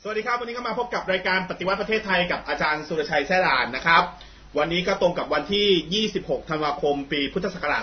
สวัสดีครับวันนี้ก็มาพบกับรายการปฏิวัติประเทศไทยกับอาจารย์สุรชัยแซ่หลานนะครับวันนี้ก็ตรงกับวันที่ 26 ธันวาคม ปีพุทธศักราช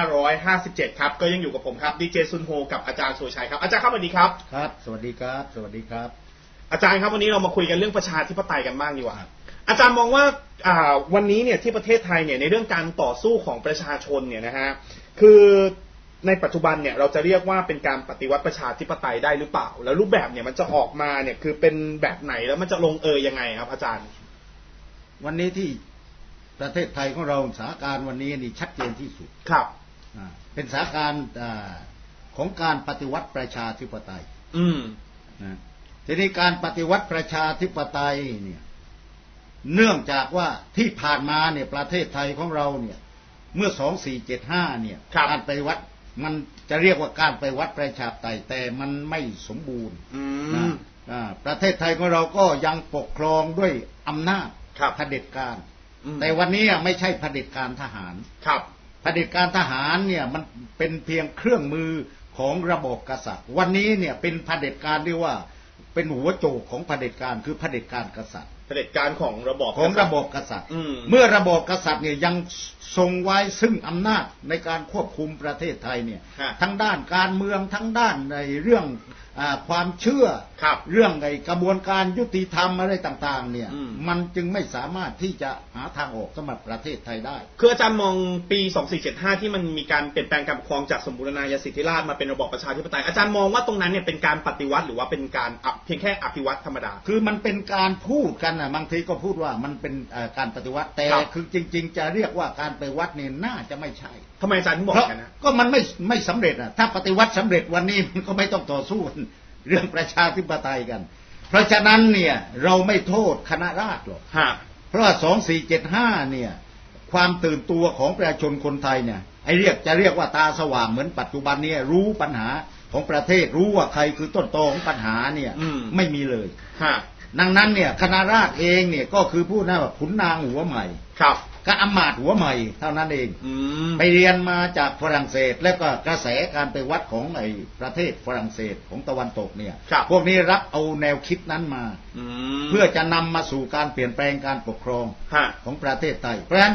2557 ครับก็ยังอยู่กับผมครับดีเจซุนโฮกับอาจารย์สุรชัยครับอาจารย์ครับสวัสดีครับครับสวัสดีครับสวัสดีครับอาจารย์ครับวันนี้เรามาคุยกันเรื่องประชาธิปไตยกันบ้างดีกว่าอาจารย์มองว่าวันนี้เนี่ยที่ประเทศไทยเนี่ยในเรื่องการต่อสู้ของประชาชนเนี่ยนะฮะคือในปัจจุบันเนี่ยเราจะเรียกว่าเป็นการปฏิวัติประชาธิปไตยได้หรือเปล่าแล้วรูปแบบเนี่ยมันจะออกมาเนี่ยคือเป็นแบบไหนแล้วมันจะลงยังไงครับอาจารย์วันนี้ที่ประเทศไทยของเราสถานการณ์วันนี้นี่ชัดเจนที่สุดครับเป็นสถานการณ์ของการปฏิวัติประชาธิปไตยนะทีนี้การปฏิวัติประชาธิปไตยเนี่ยเนื่องจากว่าที่ผ่านมาเนี่ยประเทศไทยของเราเนี่ยเมื่อ2475เนี่ยการปฏิวัติมันจะเรียกว่าการปฏิวัติประชาธิปไตยแต่มันไม่สมบูรณ์ประเทศไทยของเราก็ยังปกครองด้วยอำนาจเผด็จการแต่วันนี้ไม่ใช่เผด็จการทหารเผด็จการทหารเนี่ยมันเป็นเพียงเครื่องมือของระบบกษัตริย์วันนี้เนี่ยเป็นเผด็จการที่ว่าเป็นหัวโจกของเผด็จการคือเผด็จการกษัตริย์เผด็จการของระบอบกษัตริย์เมื่อระบบกษัตริย์เนี่ยยังทรงไว้ซึ่งอำนาจในการควบคุมประเทศไทยเนี่ยทั้งด้านการเมืองทั้งด้านในเรื่องความเชื่อเรื่องในกระบวนการยุติธรรมอะไรต่างๆเนี่ยมันจึงไม่สามารถที่จะหาทางออกสำหรับประเทศไทยได้คืออาจารย์มองปี2475ที่มันมีการเปลี่ยนแปลงการปกครองจากสมบูรณาญาสิทธิราชย์มาเป็นระบอบประชาธิปไตยอาจารย์มองว่าตรงนั้นเนี่ยเป็นการปฏิวัติหรือว่าเป็นการเพียงแค่อภิวัตธรรมดาคือมันเป็นการพูดกันบางทีก็พูดว่ามันเป็นการปฏิวัติแต่คือจริงๆจะเรียกว่าการปฏิวัติเนี่ยน่าจะไม่ใช่ทำไมอาจารย์ถึงบอกกันนะก็มันไม่สำเร็จถ้าปฏิวัติสำเร็จวันนี้มันก็ไม่ต้องต่อสู้เรื่องประชาธิปไตยกันเพราะฉะนั้นเนี่ยเราไม่โทษคณะราษฎรหรอกเพราะว่า2475เนี่ยความตื่นตัวของประชาชนคนไทยเนี่ยจะเรียกว่าตาสว่างเหมือนปัจจุบันนี้รู้ปัญหาของประเทศรู้ว่าใครคือต้นตอของปัญหาเนี่ยไม่มีเลยดังนั้นเนี่ยคณะราษฎรเองเนี่ยก็คือพูดง่ายว่าขุนนางหัวใหม่ก็อำมาตย์หัวใหม่เท่านั้นเองไปเรียนมาจากฝรั่งเศสและก็กระแสการไปวัดของไอ้ประเทศฝรั่งเศสของตะวันตกเนี่ยพวกนี้รับเอาแนวคิดนั้นมาเพื่อจะนำมาสู่การเปลี่ยนแปลงการปกครองของประเทศไทยเพราะฉะนั้น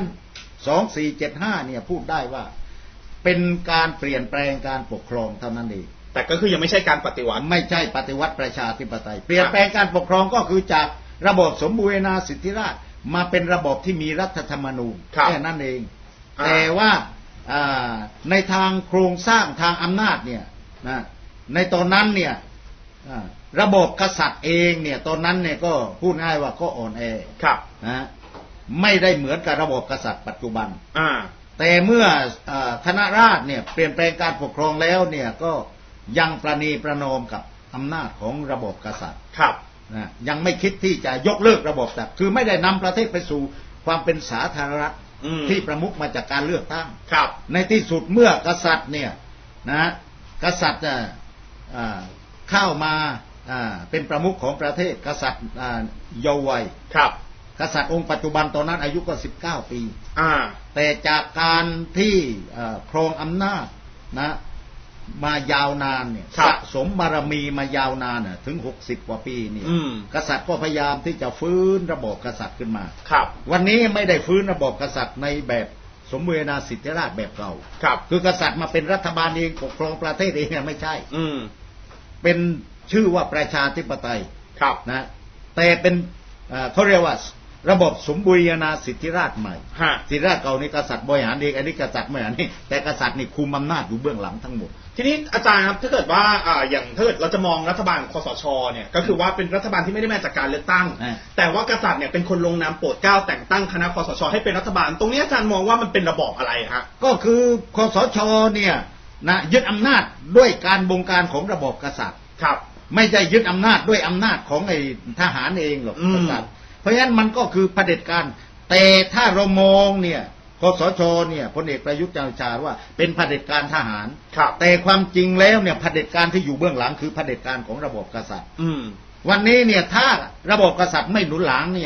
2475เนี่ยพูดได้ว่าเป็นการเปลี่ยนแปลงการปกครองเท่านั้นเองแต่ก็คือยังไม่ใช่การปฏิวัติไม่ใช่ปฏิวัติประชาธิปไตยเปลี่ยนแปลงการปกครองก็คือจากระบบสมบูรณาสิทธิราชย์มาเป็นระบบที่มีรัฐธรรมนูญแค่นั้นเองแต่ว่าในทางโครงสร้างทางอำนาจเนี่ยในตอนนั้นเนี่ยระบบกษัตริย์เองเนี่ยตอนนั้นเนี่ยก็พูดง่ายว่าก็อ่อนแอไม่ได้เหมือนกับระบบกษัตริย์ปัจจุบันแต่เมื่อคณะราษฎรเนี่ยเปลี่ยนแปลงการปกครองแล้วเนี่ยก็ยังประนีประนอมกับอำนาจของระบบกษัตริย์ยังไม่คิดที่จะยกเลิกระบบแต่คือไม่ได้นำประเทศไปสู่ความเป็นสาธารณรัฐที่ประมุขมาจากการเลือกตั้งในที่สุดเมื่อกษัตริย์เนี่ยกษัตริย์เข้ามาเป็นประมุขของประเทศกษัตริย์เยาว์วัยกษัตริย์องค์ปัจจุบันตอนนั้นอายุก็19 ปีแต่จากการที่ครองอำนาจมายาวนานเนี่ยสะสมบารมีมายาวนานถึง60 กว่าปีนี่กษัตริย์ก็พยายามที่จะฟื้นระบบกษัตริย์ขึ้นมาวันนี้ไม่ได้ฟื้นระบบกษัตริย์ในแบบสมบูรณาสิทธิราชย์แบบเก่าคือกษัตริย์มาเป็นรัฐบาลเองปกครองประเทศเองไม่ใช่เป็นชื่อว่าประชาธิปไตยนะแต่เป็นเขาเรียกว่าระบบสมบูรณาสิทธิราชย์ใหม่สิทธิราชย์เก่านี่กษัตริย์บริหารเองอันนี้กษัตริย์บริหารนี่แต่กษัตริย์นี่คุมอำนาจอยู่เบื้องหลังทั้งหมดทีนี้อาจารย์ครับถ้าเกิดว่าอย่างถ้าเกิดเราจะมองรัฐบาลคสชเนี่ยก็คือว่าเป็นรัฐบาลที่ไม่ได้มาจากการเลือกตั้งแต่ว่ากษัตริย์เนี่ยเป็นคนลงนามโปรดเกล้าแต่งตั้งคณะคสชให้เป็นรัฐบาลตรงนี้อาจารย์มองว่ามันเป็นระบอบอะไรฮะก็คือคสชเนี่ยยึดอำนาจด้วยการบงการของระบบกษัตริย์ไม่ใช่ยึดอำนาจด้วยอำนาจของไอ้ทหารเองหรอกกษัตริย์เพราะฉะนั้นมันก็คือเผด็จการแต่ถ้าเรามองเนี่ยคสชเนี่ยพลเอกประยุทธ์จันทร์โอชาว่าเป็นเผด็จการทหารแต่ความจริงแล้วเนี่ยเผด็จการที่อยู่เบื้องหลังคือเผด็จการของระบบกษัตริย์วันนี้เนี่ยถ้าระบบกษัตริย์ไม่หนุนหลังเนี่ย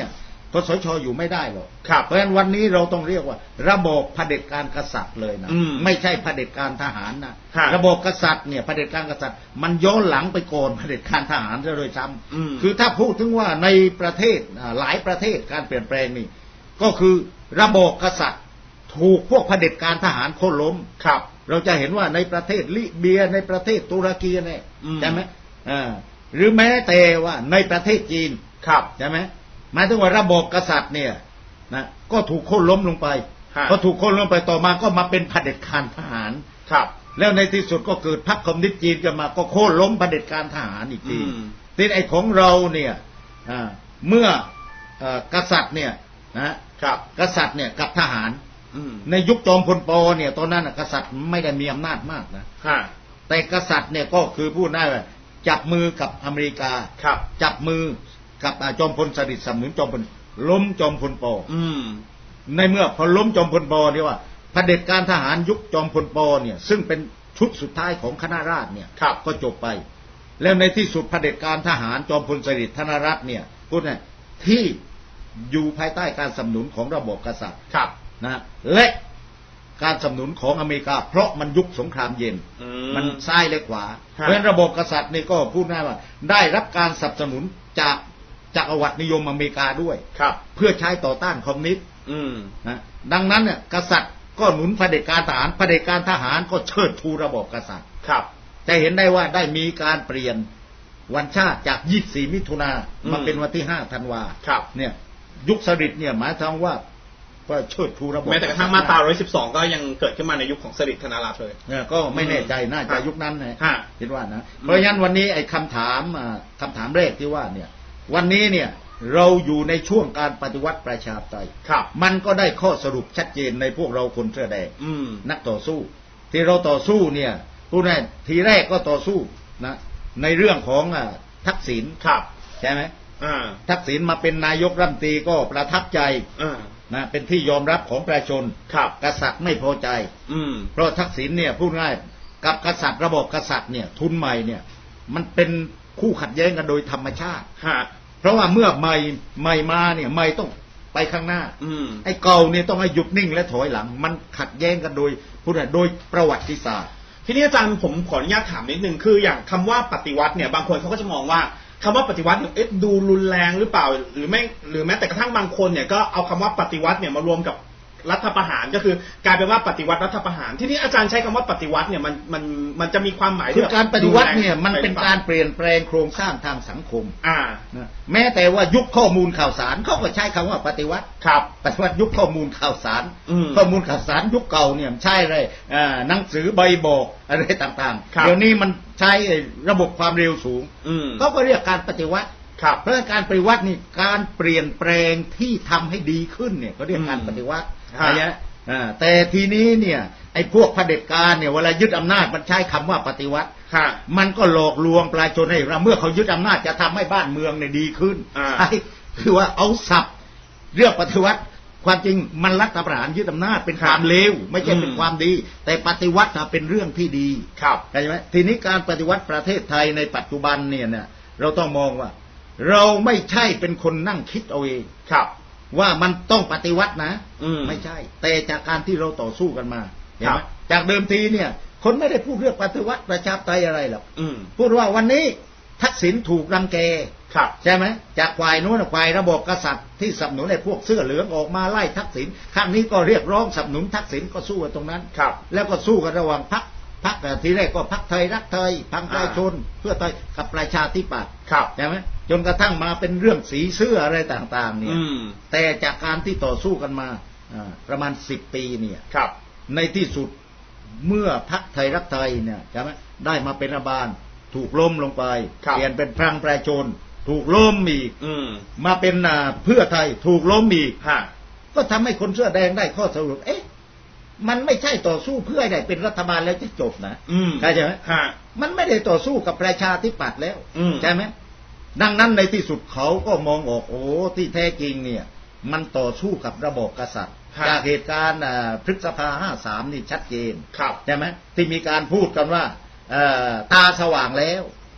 คสช.อยู่ไม่ได้หรอกครับเพราะฉะนั้นวันนี้เราต้องเรียกว่าระบบเผด็จการกษัตริย์เลยนะไม่ใช่เผด็จการทหารนะระบบกษัตริย์เนี่ยเผด็จการกษัตริย์มันย้อนหลังไปก่อนเผด็จการทหารซะโดยซ้ำคือถ้าพูดถึงว่าในประเทศหลายประเทศการเปลี่ยนแปลงนี่ก็คือระบบกษัตริย์ถูกพวกเผด็จการทหารโค่นล้มครับเราจะเห็นว่าในประเทศลิเบียในประเทศตุรกีเนี่ยใช่ไหมหรือแม้แต่ว่าในประเทศจีนครับใช่ไหมหมายถึงว่าระบบกษัตริย์เนี่ยนะก็ถูกโค่นล้มลงไปพอถูกโค่นล้มไปต่อมาก็มาเป็นเผด็จการทหารครับแล้วในที่สุดก็เกิดพรรคคอมมิวนิสต์จีนกันมาก็โค่นล้มเผด็จการทหารอีกทีทีไอ้ของเราเนี่ยเมื่อกษัตริย์เนี่ยนะครับกษัตริย์เนี่ยกับทหารในยุคจอมพลป.เนี่ยตอนนั้นกษัตริย์ไม่ได้มีอำนาจมากนะแต่กษัตริย์เนี่ยก็คือพูดง่ายว่าจับมือกับอเมริกาจับมือกับจอมพลสฤษดิ์สนับสนุนจอมพลล้มจอมพลป.ในเมื่อพอล้มจอมพลป.เนี่ยว่าเผด็จการทหารยุคจอมพลป.เนี่ยซึ่งเป็นชุดสุดท้ายของคณะราษฎรเนี่ยก็จบไปแล้วในที่สุดเผด็จการทหารจอมพลสฤษดิ์ธนรัตน์เนี่ยพูดง่ายที่อยู่ภายใต้การสนับสนุนของระบบกษัตริย์นะและการสนับสนุนของอเมริกาเพราะมันยุคสงครามเย็นมันซ้ายและขวาเพราะฉะนั้นระบบกษัตริย์นี่ก็พูดง่ายว่าได้รับการสนับสนุนจากจักรวรรดินิยมอเมริกาด้วยเพื่อใช้ต่อต้านคอมมิวนิสต์นะดังนั้นเนี่ยกษัตริย์ก็หนุนเผด็จการทหารเผด็จการทหารก็เชิดชูระบบกษัตริย์จะเห็นได้ว่าได้มีการเปลี่ยนวันชาติจาก24มิถุนามาเป็นวันที่5ธันวาเนี่ยยุคสฤษดิ์เนี่ยหมายถึงว่าก็เชิดชูระบบแม้แต่กระทั่งมาตรา112ก็ยังเกิดขึ้นมาในยุคของสฤษดิ์ธนรัตน์เลยก็ไม่แน่ใจน่าจะยุคนั้นนะคิดว่านะเพราะฉะนั้นวันนี้ไอ้คำถามแรกที่ว่าเนี่ยวันนี้เนี่ยเราอยู่ในช่วงการปฏิวัติประชาธิปไตยมันก็ได้ข้อสรุปชัดเจนในพวกเราคนเสื้อแดงนักต่อสู้ที่เราต่อสู้เนี่ยพูดง่ายทีแรกก็ต่อสู้นะในเรื่องของทักษิณใช่ไหมทักษิณมาเป็นนายกรัฐมนตรีก็ประทับใจนะเป็นที่ยอมรับของประชาชนกษัตริย์ไม่พอใจเพราะทักษิณเนี่ยพูดง่ายกับกษัตริย์ระบบกษัตริย์เนี่ยทุนใหม่เนี่ยมันเป็นคู่ขัดแย้งกันโดยธรรมชาติเพราะว่าเมื่อใหม่มาเนี่ยใหม่ต้องไปข้างหน้าไอ้เก่าเนี่ยต้องให้หยุดนิ่งและถอยหลังมันขัดแย้งกันโดยพูดง่ายโดยประวัติศาสตร์ทีนี้อาจารย์ผมขออนุญาตถามนิดนึงคืออย่างคำว่าปฏิวัติเนี่ยบางคนเขาก็จะมองว่าคำว่าปฏิวัติเนี่ยดูรุนแรงหรือเปล่าหรือไม่หรือแม้แต่กระทั่งบางคนเนี่ยก็เอาคำว่าปฏิวัติเนี่ยมารวมกับรัฐประหารก็คือกลายเป็นว่าปฏิวัติรัฐประหารที่นี้อาจารย์ใช้คำว่าปฏิวัติเนี่ยมันจะมีความหมายคือการปฏิวัติเนี่ยมันเป็นการเปลี่ยนแปลงโครงสร้างทางสังคมแม้แต่ว่ายุคข้อมูลข่าวสารเขาก็ใช้คำว่าปฏิวัติปฏิวัติยุคข้อมูลข่าวสารข้อมูลข่าวสารยุคเก่าเนี่ยใช่เลยหนังสือใบบอกอะไรต่างๆเดี๋ยวนี้มันใช้ระบบความเร็วสูงก็เรียกการปฏิวัติเพราะการปฏิวัตินี่การเปลี่ยนแปลงที่ทำให้ดีขึ้นเนี่ยก็เรียกการปฏิวัติแต่ทีนี้เนี่ยไอ้พวกเผด็จการเนี่ยเวลายึดอำนาจมันใช้คำว่าปฏิวัติมันก็หลอกลวงประชาชนให้เมื่อเขายึดอำนาจจะทำให้บ้านเมืองเนี่ยดีขึ้นคือว่าเอาศัพท์เรื่องปฏิวัติความจริงมันรัฐประหารยึดอำนาจเป็นความเลวไม่ใช่เป็นความดีแต่ปฏิวัติเป็นเรื่องที่ดีเข้าใจไหมทีนี้การปฏิวัติประเทศไทยในปัจจุบันเนี่ยเราต้องมองว่าเราไม่ใช่เป็นคนนั่งคิดเอาเองว่ามันต้องปฏิวัตินะไม่ใช่แต่จากการที่เราต่อสู้กันมาเห็นไหมจากเดิมทีเนี่ยคนไม่ได้พูดเรื่องปฏิวัติประชาธิปไตยอะไรหรอกพูดว่าวันนี้ทักษิณถูกรังแกใช่ไหมจากฝ่ายนู้นฝ่ายระบบกษัตริย์ที่สนับสนุนไอ้พวกเสื้อเหลืองออกมาไล่ทักษิณข้างนี้ก็เรียกร้องสนับสนุนทักษิณก็สู้กันตรงนั้นแล้วก็สู้กันระหว่างพรรคทีแรกก็พรรคไทยรักไทยพรรคประชาชนเพื่อไทยกับประชาธิปัตย์ใช่ไหมจนกระทั่งมาเป็นเรื่องสีเสื้ออะไรต่างๆเนี่ยแต่จากการที่ต่อสู้กันมาประมาณ10 ปีเนี่ยในที่สุดเมื่อพรรคไทยรักไทยเนี่ยใช่ไหมได้มาเป็นรัฐบาลถูกล้มลงไปเปลี่ยนเป็นพรรคประชาชนถูกล้มอีกมาเป็นเพื่อไทยถูกล้มอีกก็ทำให้คนเสื้อแดงได้ข้อสรุปมันไม่ใช่ต่อสู้เพื่อให้ได้เป็นรัฐบาลแล้วจะจบนะใช่ไหมมันไม่ได้ต่อสู้กับประชาธิปัตย์แล้วใช่ไหมดังนั้นในที่สุดเขาก็มองออกที่แท้จริงเนี่ยมันต่อสู้กับระบบกษัตริย์จากเหตุการณ์พฤษภา53นี่ชัดเจนใช่ไหมที่มีการพูดกันว่าตาสว่างแล้ว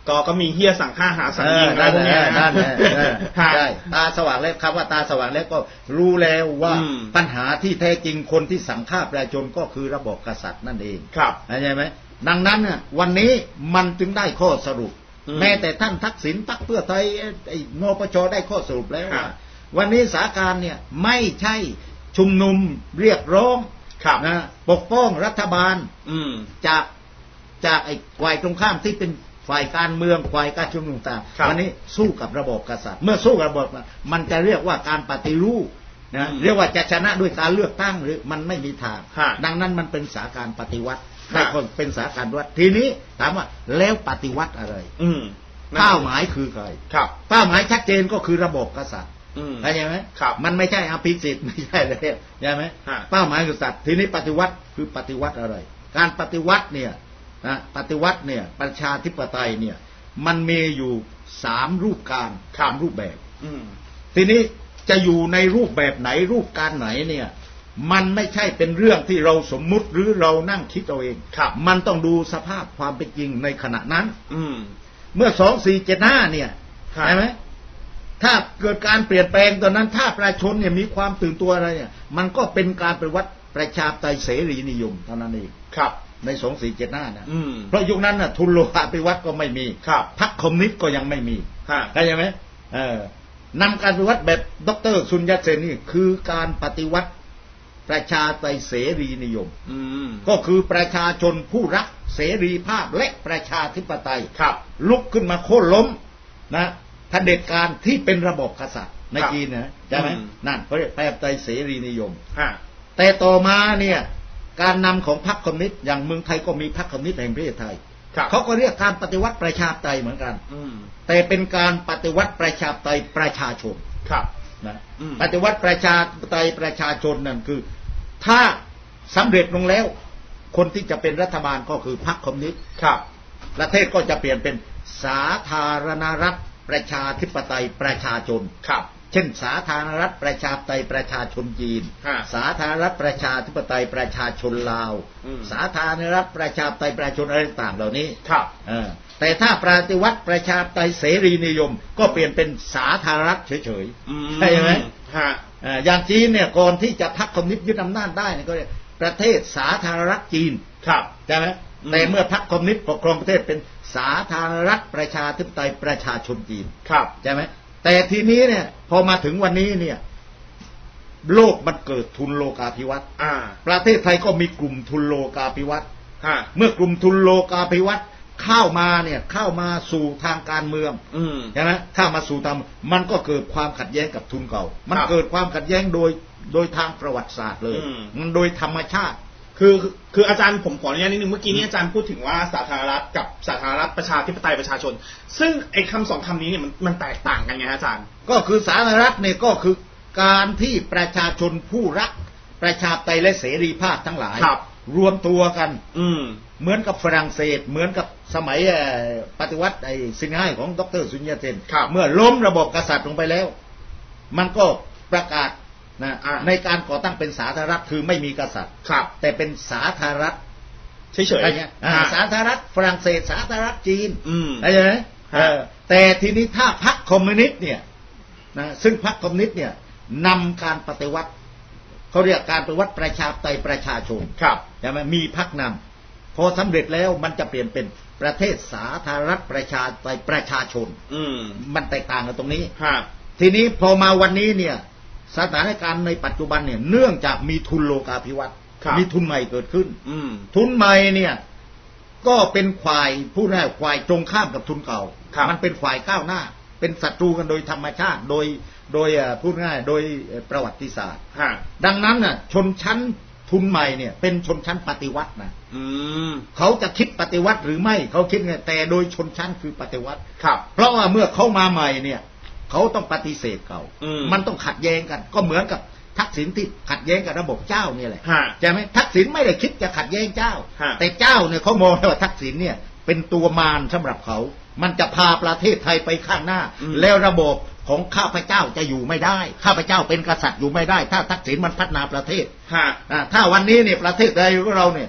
ก็มีเฮียสั่งฆ่าหาสั่งยิงอะไรพวกนี้นั่นใช่ตาสว่างแล้วคำว่าตาสว่างแล้วก็รู้แล้วว่าปัญหาที่แท้จริงคนที่สั่งฆ่าประชาชนก็คือระบบกษัตริย์นั่นเองครับเข้าใจไหมดังนั้นเนี่ยวันนี้มันจึงได้ข้อสรุปแม้แต่ท่านทักษิณพรรคเพื่อไทยนปชได้ข้อสรุปแล้วว่าวันนี้สถานการณ์เนี่ยไม่ใช่ชุมนุมเรียกร้องนะปกป้องรัฐบาลจากไอ้ฝ่ายตรงข้ามที่เป็นฝ่ายการเมืองฝ่ายการชุมนุมต่างวันนี้สู้กับระบบกษัตริย์เมื่อสู้กับระบบมันจะเรียกว่าการปฏิรูปนะเรียกว่าจะชนะด้วยการเลือกตั้งหรือมันไม่มีทางดังนั้นมันเป็นสถานการณ์ปฏิวัติได้คนเป็นสถานการณ์วัดทีนี้ถามว่าแล้วปฏิวัติอะไรเป้าหมายคือใครเป้าหมายชัดเจนก็คือระบบกษัตริย์เข้าใจไหมมันไม่ใช่อภิสิทธิ์ไม่ใช่เลยใช่ไหมเป้าหมายกษัตริย์ทีนี้ปฏิวัติคือปฏิวัติอะไรการปฏิวัติเนี่ยนะปฏิวัติเนี่ยประชาธิปไตยเนี่ยมันมีอยู่3รูปการ3รูปแบบทีนี้จะอยู่ในรูปแบบไหนรูปการไหนเนี่ยมันไม่ใช่เป็นเรื่องที่เราสมมุติหรือเรานั่งคิดเอาเองมันต้องดูสภาพความเป็นจริงในขณะนั้นเมื่อ2475เนี่ยใช่ไหมถ้าเกิดการเปลี่ยนแปลงตอนนั้นถ้าประชาชนเนี่ยมีความตื่นตัวอะไรเนี่ยมันก็เป็นการปฏิวัติประชาธิปไตยเสรีนิยมเท่านั้นเองใน2475นะเพราะยุคนั้นน่ะทุนโลกาภิวัตน์ก็ไม่มีพรรคคอมมิวนิสต์ก็ยังไม่มีเข้าใจไหมนำการปฏิวัติแบบดร.ซุนยัตเซนนี่คือการปฏิวัติประชาธิปไตยเสรีนิยมก็คือประชาชนผู้รักเสรีภาพและประชาธิปไตยลุกขึ้นมาโค่นล้มนะเผด็จการที่เป็นระบบกษัตริย์ในจีนนะใช่ไหมนั่นเขาเรียกประชาธิปไตยเสรีนิยมแต่ต่อมาเนี่ยการนำของพรรคคอมมิวนิสต์อย่างเมืองไทยก็มีพรรคคอมมิวนิสต์แห่งประเทศไทยเขาก็เรียกการปฏิวัติประชาธิปไตยเหมือนกันแต่เป็นการปฏิวัติประชาธิปไตยประชาชนนะปฏิวัติประชาธิปไตยประชาชนนั่นคือถ้าสำเร็จลงแล้วคนที่จะเป็นรัฐบาลก็คือพรรคคอมมิวนิสต์ประเทศก็จะเปลี่ยนเป็นสาธารณรัฐประชาธิปไตยประชาชนเช่นสาธารณรัฐประชาธิปไตยประชาชนจีนสาธารณรัฐประชาธิปไตยประชาชนลาวสาธารณรัฐประชาธิปไตยประชาชนอะไรต่างๆเหล่านี้แต่ถ้าปฏิวัติประชาธิปไตยเสรีนิยมก็เปลี่ยนเป็นสาธารณรัฐเฉยๆใช่ไหมอย่างจีนเนี่ยก่อนที่จะพรรคคอมมิวนิสต์ยึดอำนาจได้เนี่ยก็เรียกประเทศสาธารณรัฐจีนใช่ไหมแต่เมื่อพรรคคอมมิวนิสต์ปกครองประเทศเป็นสาธารณรัฐประชาธิปไตยประชาชนจีนใช่ไหมแต่ทีนี้เนี่ยพอมาถึงวันนี้เนี่ยโลกมันเกิดทุนโลกาภิวัตน์ประเทศไทยก็มีกลุ่มทุนโลกาภิวัตน์เมื่อกลุ่มทุนโลกาภิวัตน์เข้ามาสู่ทางการเมืองใช่ไหมเข้ามาสู่ทางมันก็เกิดความขัดแย้งกับทุนเก่ามันเกิดความขัดแย้งโดยทางประวัติศาสตร์เลยมันโดยธรรมชาติคืออาจารย์ผมขออนุญาตนิดนึงเมื่อกี้นี้อาจารย์พูดถึงว่าสาธารณรัฐกับสาธารณรัฐประชาธิปไตยประชาชนซึ่งไอ้คำสองคำนี้เนี่ยมันแตกต่างกันไงอาจารย์ก็คือสาธารณรัฐเนี่ยก็คือการที่ประชาชนผู้รักประชาธิปไตยและเสรีภาพทั้งหลายรวมตัวกันเหมือนกับฝรั่งเศสเหมือนกับสมัยปฏิวัติไอ้ซิงไห้ของดร.ซุนยัตเซนเมื่อล้มระบบกษัตริย์ลงไปแล้วมันก็ประกาศในการก่อตั้งเป็นสาธารณรัฐคือไม่มีกษัตริย์แต่เป็นสาธารณรัฐเฉยๆสาธารณรัฐฝรั่งเศสสาธารณรัฐจีนอะไรอย่างนี้แต่ทีนี้ถ้าพรรคคอมมิวนิสต์เนี่ยซึ่งพรรคคอมมิวนิสต์เนี่ยนำการปฏิวัติเขาเรียกการปฏิวัติประชาธิปไตยประชาชนใช่ไหมมีพรรคนำพอสำเร็จแล้วมันจะเปลี่ยนเป็นประเทศสาธารณรัฐประชาธิปไตยประชาชนมันแตกต่างกันตรงนี้ทีนี้พอมาวันนี้เนี่ยสถานการณ์ในปัจจุบันเนี่ยเนื่องจากมีทุนโลกาภิวัตน์มีทุนใหม่เกิดขึ้นทุนใหม่เนี่ยก็เป็นฝ่ายผู้แรกฝ่ายตรงข้ามกับทุนเก่ามันเป็นฝ่ายก้าวหน้าเป็นศัตรูกันโดยธรรมชาติโดยพูดง่ายโดยประวัติศาสตร์ดังนั้นน่ะชนชั้นทุนใหม่เนี่ยเป็นชนชั้นปฏิวัตินะเขาจะคิดปฏิวัติหรือไม่เขาคิดไงแต่โดยชนชั้นคือปฏิวัติเพราะว่าเมื่อเขามาใหม่เนี่ยเขาต้องปฏิเสธเก่ามันต้องขัดแย้งกันก็เหมือนกับทักษิณที่ขัดแย้งกับระบบเจ้าเนี่ยแหละใช่ไหมทักษิณไม่ได้คิดจะขัดแย้งเจ้าแต่เจ้าเนี่ยเขามองว่าทักษิณเนี่ยเป็นตัวมารสำหรับเขามันจะพาประเทศไทยไปข้างหน้าแล้วระบบของข้าพเจ้าจะอยู่ไม่ได้ข้าพเจ้าเป็นกษัตริย์อยู่ไม่ได้ถ้าทักษิณมันพัฒนาประเทศถ้าวันนี้เนี่ยประเทศไทยของเราเนี่ย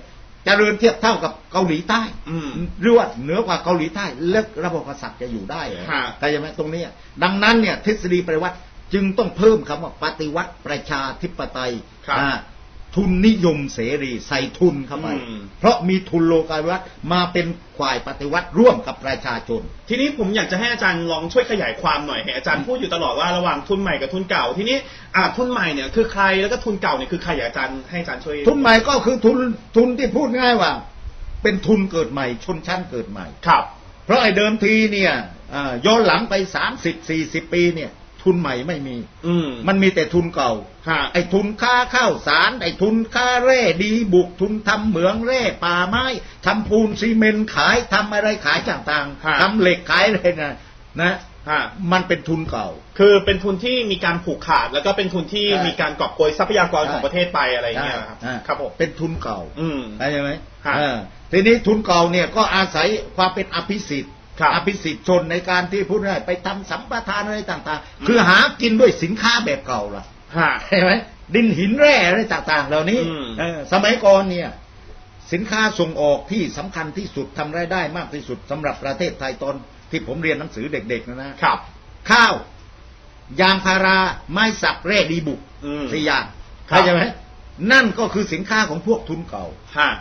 เจริญเทียบเท่ากับเกาหลีใต้หรือว่าเหนือกว่าเกาหลีใต้เลิกระบบกษัตริย์จะอยู่ได้เหรอเข้าใจไหมตรงนี้ดังนั้นเนี่ยทฤษฎีปฏิวัติจึงต้องเพิ่มคำว่าปฏิวัติประชาธิปไตยทุนนิยมเสรีใส่ทุนเข้าไปเพราะมีทุนโลกาภิวัตน์มาเป็นฝ่ายปฏิวัติร่วมกับประชาชนทีนี้ผมอยากจะให้อาจารย์ลองช่วยขยายความหน่อยอาจารย์พูดอยู่ตลอดว่าระหว่างทุนใหม่กับทุนเก่าทีนี้ทุนใหม่เนี่ยคือใครแล้วก็ทุนเก่าเนี่ยคือใครอาจารย์ให้อาจารย์ช่วยทุนใหม่ก็คือทุนที่พูดง่ายว่าเป็นทุนเกิดใหม่ชนชั้นเกิดใหม่ครับเพราะไอ้เดิมทีเนี่ยย้อนหลังไป30-40 ปีเนี่ยทุนใหม่ไม่มีมันมีแต่ทุนเก่าไอ้ทุนค้าข้าวสารไอ้ทุนค้าแร่ดีบุกทุนทำเหมืองแร่ป่าไม้ทำปูนซีเมนต์ขายทำอะไรขายต่างๆทำเหล็กขายอะไรนะมันเป็นทุนเก่าคือเป็นทุนที่มีการผูกขาดแล้วก็เป็นทุนที่มีการกอบโกยทรัพยากรของประเทศไปอะไรอย่างเงี้ยครับผมเป็นทุนเก่าเข้าใจไหมทีนี้ทุนเก่าเนี่ยก็อาศัยความเป็นอภิสิทธิ์อภิสิทธิชนในการที่พูดง่ายไปทำสัมปทานอะไรต่างๆคือหากินด้วยสินค้าแบบเก่าล่ะใช่ไหมดินหินแร่อะไรต่างๆเหล่านี้สมัยก่อนเนี่ยสินค้าส่งออกที่สำคัญที่สุดทำรายได้มากที่สุดสำหรับประเทศไทยตอนที่ผมเรียนหนังสือเด็กๆนะครับข้าวยางพาราไม้สักแร่ดีบุก4 อย่างเข้าใจไหมนั่นก็คือสินค้าของพวกทุนเก่า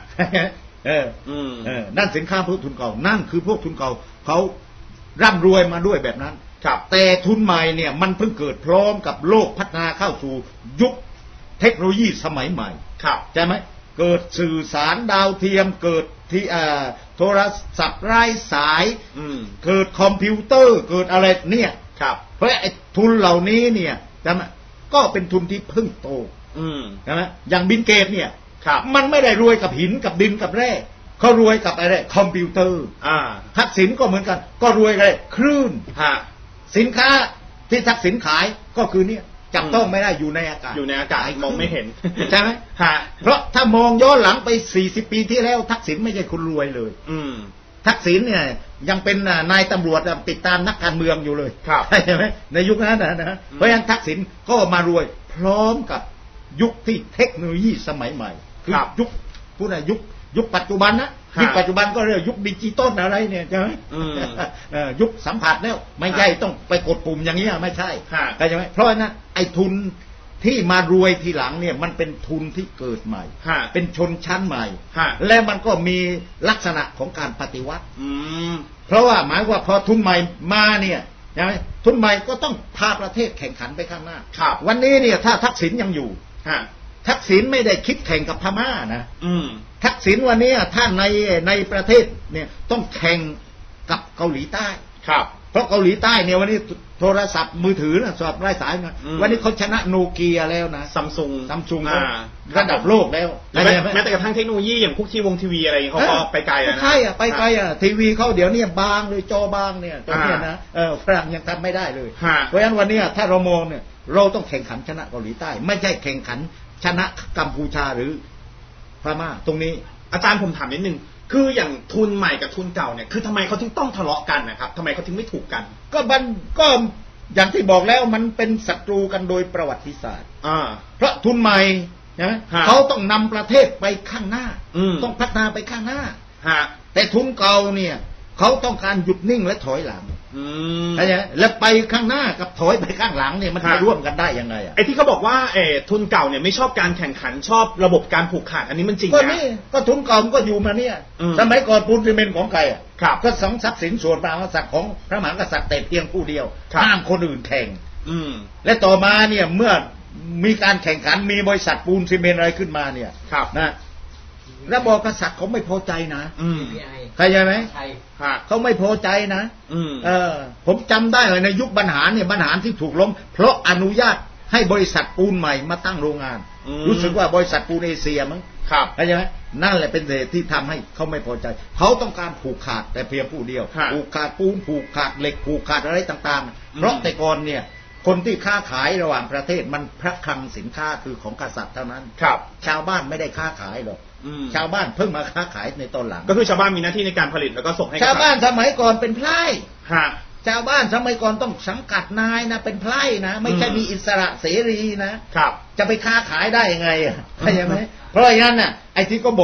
นั่นสินค้าพวกทุนเก่านั่นคือพวกทุนเก่าเขาร่ำรวยมาด้วยแบบนั้นแต่ทุนใหม่เนี่ยมันเพิ่งเกิดพร้อมกับโลกพัฒนาเข้าสู่ยุคเทคโนโลยีสมัยใหม่ใช่ไหมเกิดสื่อสารดาวเทียมเกิดที่โทรศัพท์ไร้สายเกิดคอมพิวเตอร์เกิดอะไรเนี่ยเพราะไอ้ทุนเหล่านี้เนี่ยใช่ไหมก็เป็นทุนที่เพิ่งโตใช่ไหมอย่างบิลเกตเนี่ยมันไม่ได้รวยกับหินกับดินกับแร่เขารวยกับอะไรคอมพิวเตอร์ทักษิณก็เหมือนกันก็รวยอะไรคลื่นสินค้าที่ทักษิณขายก็คือเนี่ยจับต้องไม่ได้อยู่ในอากาศมองไม่เห็นใช่ไหมเพราะถ้ามองย้อนหลังไป40 ปีที่แล้วทักษิณไม่ใช่คนรวยเลยทักษิณเนี่ยยังเป็นนายตำรวจติดตามนักการเมืองอยู่เลยใช่ไหมในยุคนั้นนะเพราะฉะนั้นทักษิณก็มารวยพร้อมกับยุคที่เทคโนโลยีสมัยใหม่คือยุคพูดนะยุคปัจจุบันนะยุคปัจจุบันก็เรียกยุคดิจิตอลอะไรเนี่ยใช่ไหมยุคสัมผัสแล้วไม่ใช่ต้องไปกดปุ่มอย่างนี้ไม่ใช่ใช่ไหมเพราะนั้นไอ้ทุนที่มารวยทีหลังเนี่ยมันเป็นทุนที่เกิดใหม่เป็นชนชั้นใหม่และมันก็มีลักษณะของการปฏิวัติเพราะว่าหมายว่าพอทุนใหม่มาเนี่ยใช่ไหมทุนใหม่ก็ต้องพาประเทศแข่งขันไปข้างหน้าวันนี้เนี่ยถ้าทักษิณยังอยู่ทักษิณไม่ได้คิดแข่งกับพม่านะทักษิณวันนี้ถ้าในประเทศเนี่ยต้องแข่งกับเกาหลีใต้เพราะเกาหลีใต้เนี่ยวันนี้โทรศัพท์มือถือนะสอดไร้สายนะวันนี้เขาชนะโนเกียแล้วนะซัมซุงระดับโลกแล้วแม้แต่กระทั่งเทคโนโลยีอย่างพวกทีวีอะไรเขาก็ไปไกลนะใช่ไปไกลทีวีเขาเดี๋ยวนี้บางเลยจอบางเนี่ยตอนนี้นะฝรั่งยังทำไม่ได้เลยเพราะฉะนั้นวันนี้ถ้าเรามองเนี่ยเราต้องแข่งขันชนะเกาหลีใต้ไม่ใช่แข่งขันชนะกัมพูชาหรือพม่าตรงนี้อาจารย์ผมถามนิดนึงคืออย่างทุนใหม่กับทุนเก่าเนี่ยคือทำไมเขาถึงต้องทะเลาะกันนะครับทำไมเขาถึงไม่ถูกกันก็อย่างที่บอกแล้วมันเป็นศัตรูกันโดยประวัติศาสตร์เพราะทุนใหม่นะเขาต้องนำประเทศไปข้างหน้าต้องพัฒนาไปข้างหน้าแต่ทุนเก่าเนี่ยเขาต้องการหยุดนิ่งและถอยหลังใช่ไหมแล้วไปข้างหน้ากับถอยไปข้างหลังเนี่ยมันจะร่วมกันได้ยังไงไอ้ที่เขาบอกว่าทุนเก่าเนี่ยไม่ชอบการแข่งขันชอบระบบการผูกขาดอันนี้มันจริงนะก็นี่ก็ทุนเก่าก็อยู่มาเนี่ยสมัยก่อนปูนซีเมนต์ของใครก็สองทรัพย์สินส่วนพระมหากษัตริย์ของพระมหากษัตริย์แต่เพียงผู้เดียวห้ามคนอื่นแข่งและต่อมาเนี่ยเมื่อมีการแข่งขันมีบริษัทปูนซีเมนต์อะไรขึ้นมาเนี่ยนะระบอบกษัตริย์เขาไม่พอใจนะใครใช่ไหมเขาไม่พอใจนะผมจำได้เลยในยุคบรรหารเนี่ยบรรหารที่ถูกล้มเพราะอนุญาตให้บริษัทปูนใหม่มาตั้งโรงงานรู้สึกว่าบริษัทปูนเอเชียมั้งใช่ไหมนั่นแหละเป็นเหตุที่ทำให้เขาไม่พอใจเขาต้องการผูกขาดแต่เพียงผู้เดียวผูกขาดปูนผูกขาดเหล็กผูกขาดอะไรต่างๆเพราะแต่ก่อนเนี่ยคนที่ค้าขายระหว่างประเทศมันพระคลังสินค้าคือของกษัตริย์เท่านั้นชาวบ้านไม่ได้ค้าขายหรอกชาวบ้านเพิ่งมาค้าขายในตอนหลังก็คือชาวบ้านมีหน้าที่ในการผลิตแล้วก็ส่งให้ชาวบ้านสมัยก่อนเป็นไพร่ชาวบ้านสมัยก่อนต้องสังกัดนายนะเป็นไพร่นะไม่ใช่มีอิสระเสรีนะครับจะไปค้าขายได้ยังไงใช่ไหมเพราะอย่างนั้นน่ะไอ้ที่ก็บอก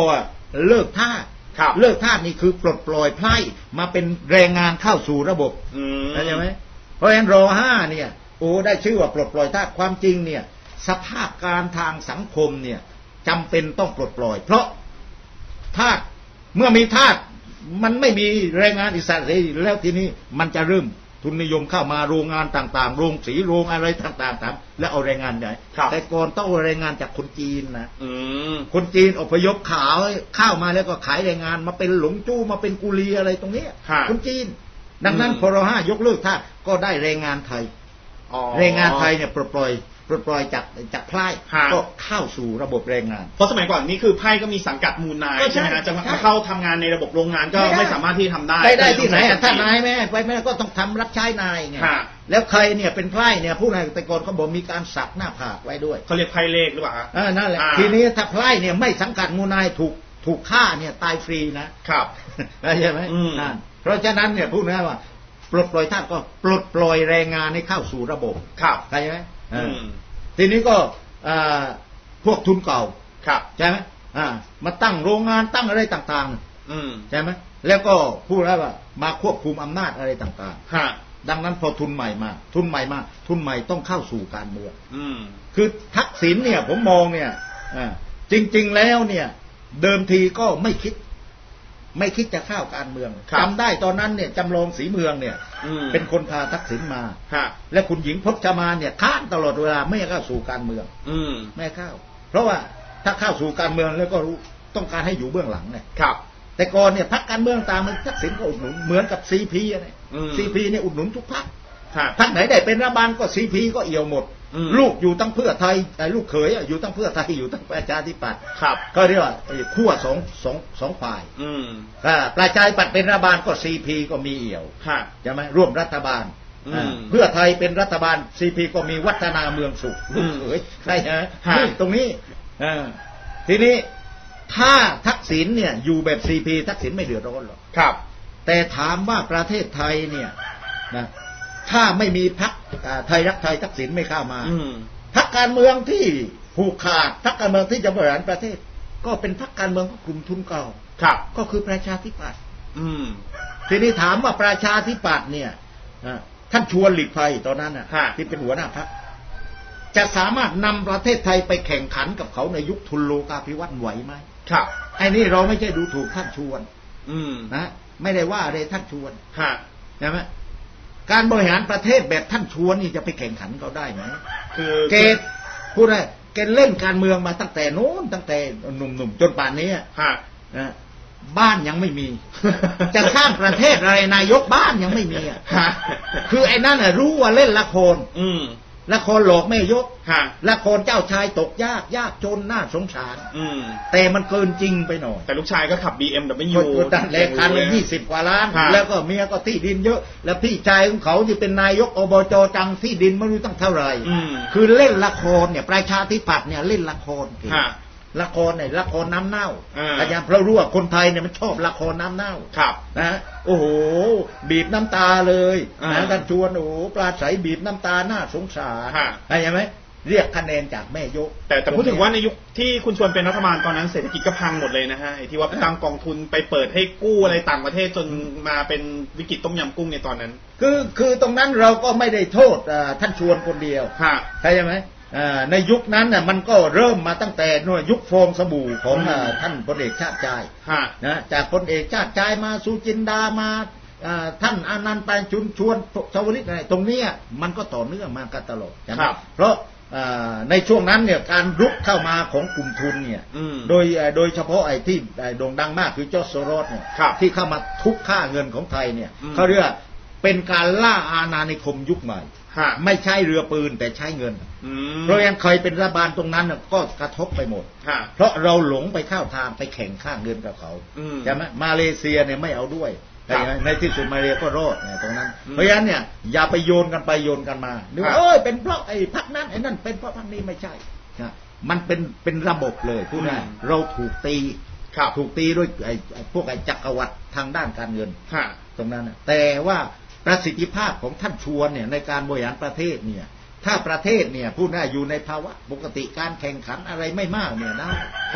เลิกทาสเลิกทาสนี่คือปลดปล่อยไพร่มาเป็นแรงงานเข้าสู่ระบบเข้าใจไหมเพราะฉะนั้นร.5เนี่ยโอ้ได้ชื่อว่าปลดปล่อยทาสความจริงเนี่ยสภาพการทางสังคมเนี่ยจำเป็นต้องปลดปล่อยเพราะทาสเมื่อมีทาสมันไม่มีแรงงานอิสระเสรีแล้วทีนี้มันจะเริ่มทุนนิยมเข้ามาโรงงานต่างๆโรงสีโรงอะไรต่างๆแล้วเอาแรงงานไหนแต่ก่อนต้องเอาแรงงานจากคนจีนนะคนจีนอพยพเข้ามาแล้วก็ขายแรงงานมาเป็นหลงจู้มาเป็นกุลีอะไรตรงนี้คนจีนดังนั้นพร.5ยกเลิกทาสก็ได้แรงงานไทยแรงงานไทยเนี่ยปลดปล่อยจากไพร่ก็เข้าสู่ระบบแรงงานเพราะสมัยก่อนนี่คือไพร่ก็มีสังกัดมูลนายใช่ไหมฮะจะมาเข้าทำงานในระบบโรงงานก็ไม่สามารถที่ทำได้ที่ไหนถ้านายแม่ก็ต้องทำรับใช้นายไงแล้วใครเนี่ยเป็นไพร่เนี่ยผู้นายแต่ก่อนเขาบอกมีการสักหน้าผากไว้ด้วยเขาเรียกไพร่เลขหรือเปล่านั่นแหละทีนี้ถ้าไพร่เนี่ยไม่สังกัดมูลนายถูกฆ่าเนี่ยตายฟรีนะครับใช่ไหมเพราะฉะนั้นเนี่ยพูดง่ายว่าปลดปล่อยทาสก็ปลดปล่อยแรงงานให้เข้าสู่ระบบใช่ไหมทีนี้ก็พวกทุนเก่าใช่ไหมมาตั้งโรงงานตั้งอะไรต่างๆใช่ไหมแล้วก็พูดแล้วว่ามาควบคุมอำนาจอะไรต่างๆดังนั้นพอทุนใหม่มาทุนใหม่ต้องเข้าสู่การเมืองคือทักษิณเนี่ยผมมองเนี่ยจริงๆแล้วเนี่ยเดิมทีก็ไม่คิดจะเข้าการเมืองจำได้ตอนนั้นเนี่ยจำลองศรีเมืองเนี่ยเป็นคนพาทักษิณมาและคุณหญิงพจมานเนี่ยค้านตลอดเวลาไม่เข้าสู่การเมืองไม่เข้าเพราะว่าถ้าเข้าสู่การเมืองแล้วก็รู้ต้องการให้อยู่เบื้องหลังไงแต่ก่อนเนี่ยพรรคการเมืองต่างมันทักษิณก็อุดหนุนเหมือนกับซีพีเนี่ยซีพีเนี่ยอุดหนุนทุกพรรคพรรคไหนได้เป็นรัฐบาลก็ซีพีก็เอี่ยวหมดลูกอยู่ตั้งเพื่อไทยลูกเขยอยู่ตั้งเพื่อไทยอยู่ตั้งประชาธิปัตย์ก็เรียกว่าขั้วสองฝ่ายประชาธิปัตย์เป็นรัฐบาลก็ซีพีก็มีเอี่ยวใช่ไหมร่วมรัฐบาลเพื่อไทยเป็นรัฐบาลซีพีก็มีวัฒนาเมืองสุขลูกเขยใช่ไหมตรงนี้ทีนี้ถ้าทักษิณเนี่ยอยู่แบบซีพีทักษิณไม่เดือดร้อนหรอกแต่ถามว่าประเทศไทยเนี่ยนะถ้าไม่มีพรรคไทยรักไทยทักษิณไม่เข้ามาพรรคการเมืองที่ผูกขาดพรรคการเมืองที่จะบริหารประเทศก็เป็นพรรคการเมืองของกลุ่มทุนเก่าก็คือประชาธิปัตย์ทีนี้ถามว่าประชาธิปัตย์เนี่ยท่านชวนหลีกภัยตอนนั้นที่เป็นหัวหน้าพรรคจะสามารถนำประเทศไทยไปแข่งขันกับเขาในยุคทุนโลกาภิวัตน์ไหวไหมไอ้นี่เราไม่ใช่ดูถูกท่านชวนนะไม่ได้ว่าอะไรท่านชวนใช่ไหมการบริหารประเทศแบบท่านชวนนี่จะไปแข่งขันเขาได้ไหมคือเกตพูดได้เกตเล่นการเมืองมาตั้งแต่โน้นตั้งแต่หนุ่มๆจนป่านนี้บ้านยังไม่มีจะสร้างประเทศอะไรนายกบ้านยังไม่มีคือไอ้นั่นรู้ว่าเล่นละครละครหลอกแม่ยกละครเจ้าชายตกยากจนน่าสงสารแต่มันเกินจริงไปหน่อยแต่ลูกชายก็ขับ BMW ดันแรงคัน20 กว่าล้านแล้วก็เมียก็ที่ดินเยอะแล้วพี่ชายของเขาที่เป็นนายกอบจจังที่ดินไม่รู้ตั้งเท่าไหร่คือเล่นละครเนี่ยประชาธิปัตย์เนี่ยเล่นละครละครเนี่ยละครน้ำเน่าอาจารย์เพราะรู้ว่าคนไทยเนี่ยมันชอบละครน้ำเน่านะโอ้โหบีบน้ำตาเลยนะท่านชวนโอ้โหปราศัยบีบน้ำตาหน้าสงสารใช่ไหมเรียกคะแนนจากแม่ยกแต่พูดถึงว่าในยุคที่คุณชวนเป็นรัฐบาลตอนนั้นเศรษฐกิจก็พังหมดเลยนะฮะไอ้ที่ว่าไปตั้งกองทุนไปเปิดให้กู้อะไรต่างประเทศจนมาเป็นวิกฤตต้มยำกุ้งในตอนนั้นคือตรงนั้นเราก็ไม่ได้โทษท่านชวนคนเดียวใช่ไหมในยุคนั้นน่ะมันก็เริ่มมาตั้งแต่ยุคฟองสบู่ของท่านพลเอกชาติชายนะจากพลเอกชาติชายมาสุจินดามาท่านอานันต์ไปจุนชวนชวลิตอะไรตรงนี้มันก็ต่อเนื่องมากันตลอดเพราะในช่วงนั้นเนี่ยการรุกเข้ามาของกลุ่มทุนเนี่ยโดยเฉพาะไอ้ที่โด่งดังมากคือจอร์จโซรอสเนี่ยที่เข้ามาทุบค่าเงินของไทยเนี่ยเขาเรียกเป็นการล่าอาณานิคมยุคใหม่ไม่ใช่เรือปืนแต่ใช้เงินเพราะงั้นใครเป็นรัฐบาลตรงนั้นก็กระทบไปหมดเพราะเราหลงไปเข้าทางไปแข่งข้างเงินกับเขาใช่ไหมมาเลเซียเนี่ยไม่เอาด้วยในที่สุดมาเลเซียก็รอดเนี่ยตรงนั้นเพราะงั้นเนี่ยอย่าไปโยนกันไปโยนกันมาดูเป็นเพราะไอ้พรรคนั้นไอ้นั่นเป็นเพราะพรรคนี้ไม่ใช่มันเป็นระบบเลยพูดง่ายเราถูกตีด้วยไอ้พวกไอ้จักรวรรดิทางด้านการเงินตรงนั้นแต่ว่าประสิทธิภาพของท่านชวนเนี่ยในการบริหารประเทศเนี่ยถ้าประเทศเนี่ยพูดง่ายอยู่ในภาวะปกติการแข่งขันอะไรไม่มากเนี่ยได้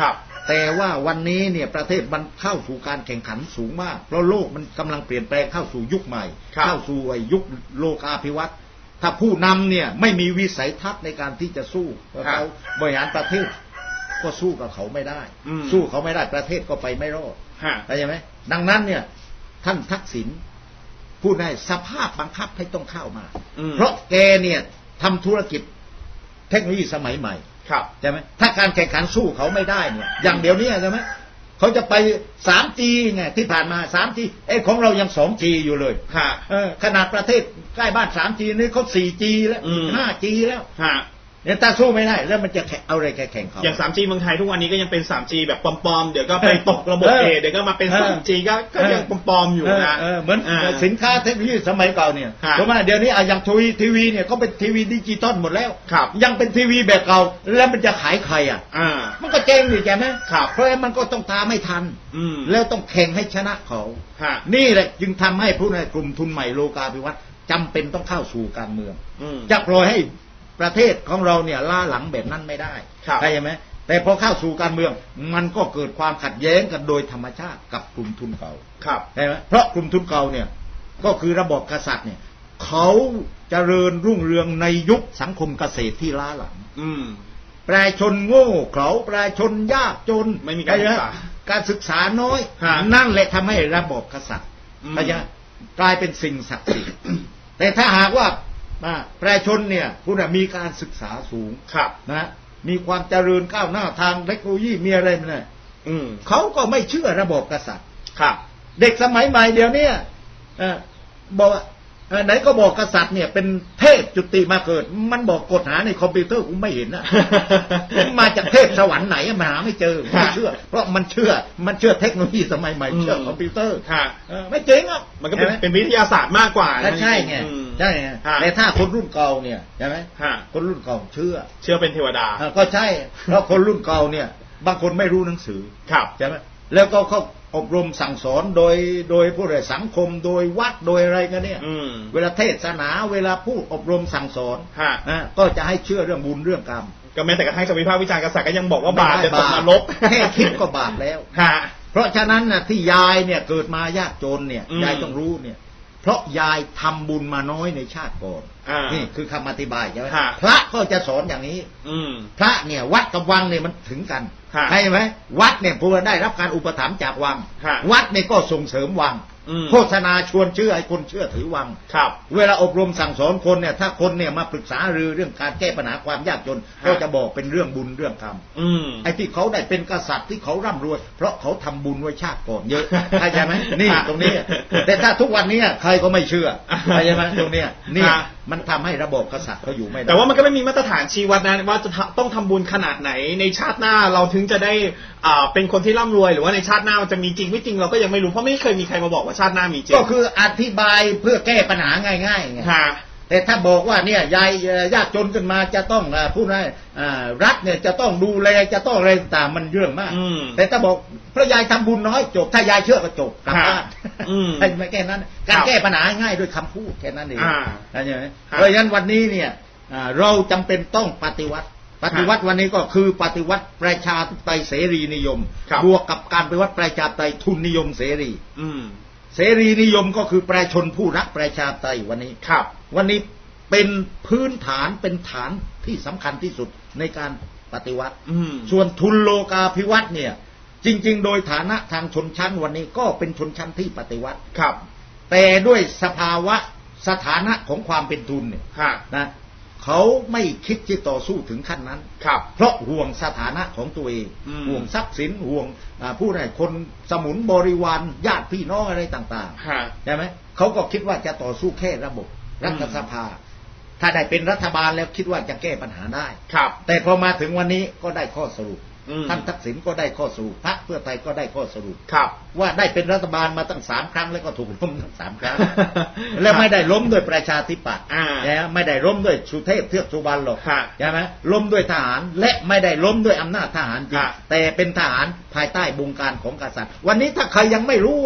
แต่ว่าวันนี้เนี่ยประเทศมันเข้าสู่การแข่งขันสูงมากเพราะโลกมันกำลังเปลี่ยนแปลงเข้าสู่ยุคใหม่เข้าสู่ยุคโลกาภิวัตน์ถ้าผู้นำเนี่ยไม่มีวิสัยทัศน์ในการที่จะสู้เขาบริหารประเทศก็สู้กับเขาไม่ได้สู้เขาไม่ได้ประเทศก็ไปไม่รอดเข้าใจไหมดังนั้นเนี่ยท่านทักษิณพูดได้สภาพบังคับให้ต้องเข้ามาเพราะแกเนี่ยทำธุรกิจเทคโนโลยีสมัยใหม่ใช่ไหมถ้าการแข่งขันสู้เขาไม่ได้เนี่ยอย่างเดี๋ยวนี้ใช่ไหมเขาจะไป 3G ไงที่ผ่านมา 3G ของเรายัง 2G อยู่เลยขนาดประเทศใกล้บ้าน 3G นี่เขา 4G แล้ว 5G แล้วเนี่ยถ้าสู้ไม่ได้แล้วมันจะเอาอะไรแข่งเขาอย่าง 3G เมืองไทยทุกวันนี้ก็ยังเป็น 3G แบบปลอมๆเดี๋ยวก็ไปตกระบบเดี๋ยวก็มาเป็น 3G ก็ยังปลอมๆอยู่นะเหมือนสินค้าเทคโนโลยีสมัยเก่าเนี่ยเพราะว่าเดี๋ยวนี้อย่างทีวีเนี่ยก็เป็นทีวีดิจิตอลหมดแล้วยังเป็นทีวีแบบเก่าแล้วมันจะขายใครมันก็เจ๊งดิใช่ไหมเพราะมันก็ต้องตามไม่ทันแล้วต้องแข่งให้ชนะเขานี่แหละจึงทำให้ผู้ในกลุ่มทุนใหม่โลกาภิวัตน์จำเป็นต้องเข้าสู่การเมืองจะปล่อยให้ประเทศของเราเนี่ยล้าหลังแบบนั้นไม่ได้ใช่ไหมแต่พอเข้าสู่การเมืองมันก็เกิดความขัดแย้งกันโดยธรรมชาติกับกลุ่มทุนเก่าใช่ไหมเพราะกลุ่มทุนเก่าเนี่ยก็คือระบบกษัตริย์เนี่ยเขาเจริญรุ่งเรืองในยุคสังคมเกษตรที่ล้าหลังประชาชนโง่เขลาประชาชนยากจนไม่มีการศึกษาน้อยนั่นแหละทำให้ระบบกษัตริย์กลายเป็นสิ่งศักดิ์สิทธิ์แต่ถ้าหากว่าประชาชนเนี่ยผู้มีการศึกษาสูงนะมีความเจริญก้าวหน้าทางเทคโนโลยีมีอะไรมันเลยเขาก็ไม่เชื่อระบบกษัตริย์เด็กสมัยใหม่เดี๋ยวนี้บอกไหนก็บอกกษัตริย์เนี่ยเป็นเทพจุติมาเกิดมันบอกกดหาในคอมพิวเตอร์กูไม่เห็นนะมาจากเทพสวรรค์ไหนมาหาไม่เจอไม่เชื่อเพราะมันเชื่อเทคโนโลยีสมัยใหม่เชื่อคอมพิวเตอร์ไม่จริงอ่ะมันก็เป็นวิทยาศาสตร์มากกว่าใช่ไงใช่ไงแต่ถ้าคนรุ่นเก่าเนี่ยใช่ไหมคนรุ่นเก่าเชื่อเป็นเทวดาก็ใช่เพราะคนรุ่นเก่าเนี่ยบางคนไม่รู้หนังสือใช่ไหมแล้วก็เขาอบรมสั่งสอนโดยผู้ใดสังคมโดยวัดโดยอะไรกันเนี่ยเวลาเทศนาเวลาพูดอบรมสั่งสอนก็จะให้เชื่อเรื่องบุญเรื่องกรรมก็แม้แต่กระทั่งจะวิพากษ์วิจารณ์กษัตริย์ก็ยังบอกว่าบาปจะตกนรกแค่คิดก็บาปแล้วเพราะฉะนั้นนะที่ยายเนี่ยเกิดมายากจนเนี่ยยายต้องรู้เนี่ยเพราะยายทำบุญมาน้อยในชาติก่อนนี่คือคำอธิบายใช่ไหมพระก็จะสอนอย่างนี้พระเนี่ยวัดกับวังเนี่ยมันถึงกันใช่ไหมวัดเนี่ยพอได้รับการอุปถัมภ์จากวังวัดเนี่ยก็ส่งเสริมวังโฆษณาชวนเชื่อให้คนเชื่อถือวังเวลาอบรมสั่งสอนคนเนี่ยถ้าคนเนี่ยมาปรึกษาเรื่องการแก้ปัญหาความยากจนก็จะบอกเป็นเรื่องบุญเรื่องกรรมไอ้ที่เขาได้เป็นกษัตริย์ที่เขาร่ำรวยเพราะเขาทำบุญไว้ชาติก่อนเยอะเข้าใจไหมนี่ตรงนี้แต่ถ้าทุกวันนี้ใครก็ไม่เชื่อเข้าใจไหมตรงนี้นี่มันทำให้ระบบกษัตริย์เขาอยู่ไม่ได้แต่ว่ามันก็ไม่มีมาตรฐานชี้วัดนะว่าจะต้องทำบุญขนาดไหนในชาติหน้าเราถึงจะได้เป็นคนที่ร่ำรวยหรือว่าในชาติหน้ามันจะมีจริงไม่จริงเราก็ยังไม่รู้เพราะไม่เคยมีใครมาบอกว่าชาติหน้ามีจริงก็คืออธิบายเพื่อแก้ปัญหาง่ายๆไงแต่ถ้าบอกว่าเนี่ยยากจนขึ้นมาจะต้องพูดได้รัฐเนี่ยจะต้องดูแลจะต้องอะไรต่างมันเรื่องมากแต่ถ้าบอกพระยายทำบุญน้อยจบถ้ายายเชื่อก็จบกลับบ้านไม่แค่นั้นการแก้ปัญหาง่ายด้วยคำพูดแค่นั้นเองเข้าใจไหมเพราะฉะนั้นวันนี้เนี่ยเราจำเป็นต้องปฏิวัติวันนี้ก็คือปฏิวัติประชาธิปไตยเสรีนิยมบวกกับการปฏิวัติประชาธิปไตยทุนนิยมเสรีเสรีนิยมก็คือประชาชนผู้รักประชาธิปไตยวันนี้วันนี้เป็นพื้นฐานเป็นฐานที่สำคัญที่สุดในการปฏิวัติส่วนทุนโลกาภิวัตน์เนี่ยจริงๆโดยฐานะทางชนชั้นวันนี้ก็เป็นชนชั้นที่ปฏิวัติแต่ด้วยสภาวะสถานะของความเป็นทุนเนี่ยนะเขาไม่คิดที่ต่อสู้ถึงขั้นนั้นเพราะห่วงสถานะของตัวเองห่วงทรัพย์สินห่วงผู้ใดคนสมุนบริวารญาติพี่น้องอะไรต่างๆใช่ไหมเขาก็คิดว่าจะต่อสู้แค่ระบบรัฐสภาถ้าได้เป็นรัฐบาลแล้วคิดว่าจะแก้ปัญหาได้แต่พอมาถึงวันนี้ก็ได้ข้อสรุปท่านทักษิณก็ได้ข้อสรุปพรรคเพื่อไทยก็ได้ข้อสรุปว่าได้เป็นรัฐบาลมาตั้ง3 ครั้งแล้วก็ถูกล้มทั้ง3 ครั้งและไม่ได้ล้มด้วยประชาธิปัตย์ไม่ได้ล้มด้วยสุเทพเทือกสุบรรณหรอกใช่ไหมล้มด้วยทหารและไม่ได้ล้มด้วยอำนาจทหารจริงแต่เป็นทหารภายใต้บงการของกษัตริย์วันนี้ถ้าใครยังไม่รู้ว่า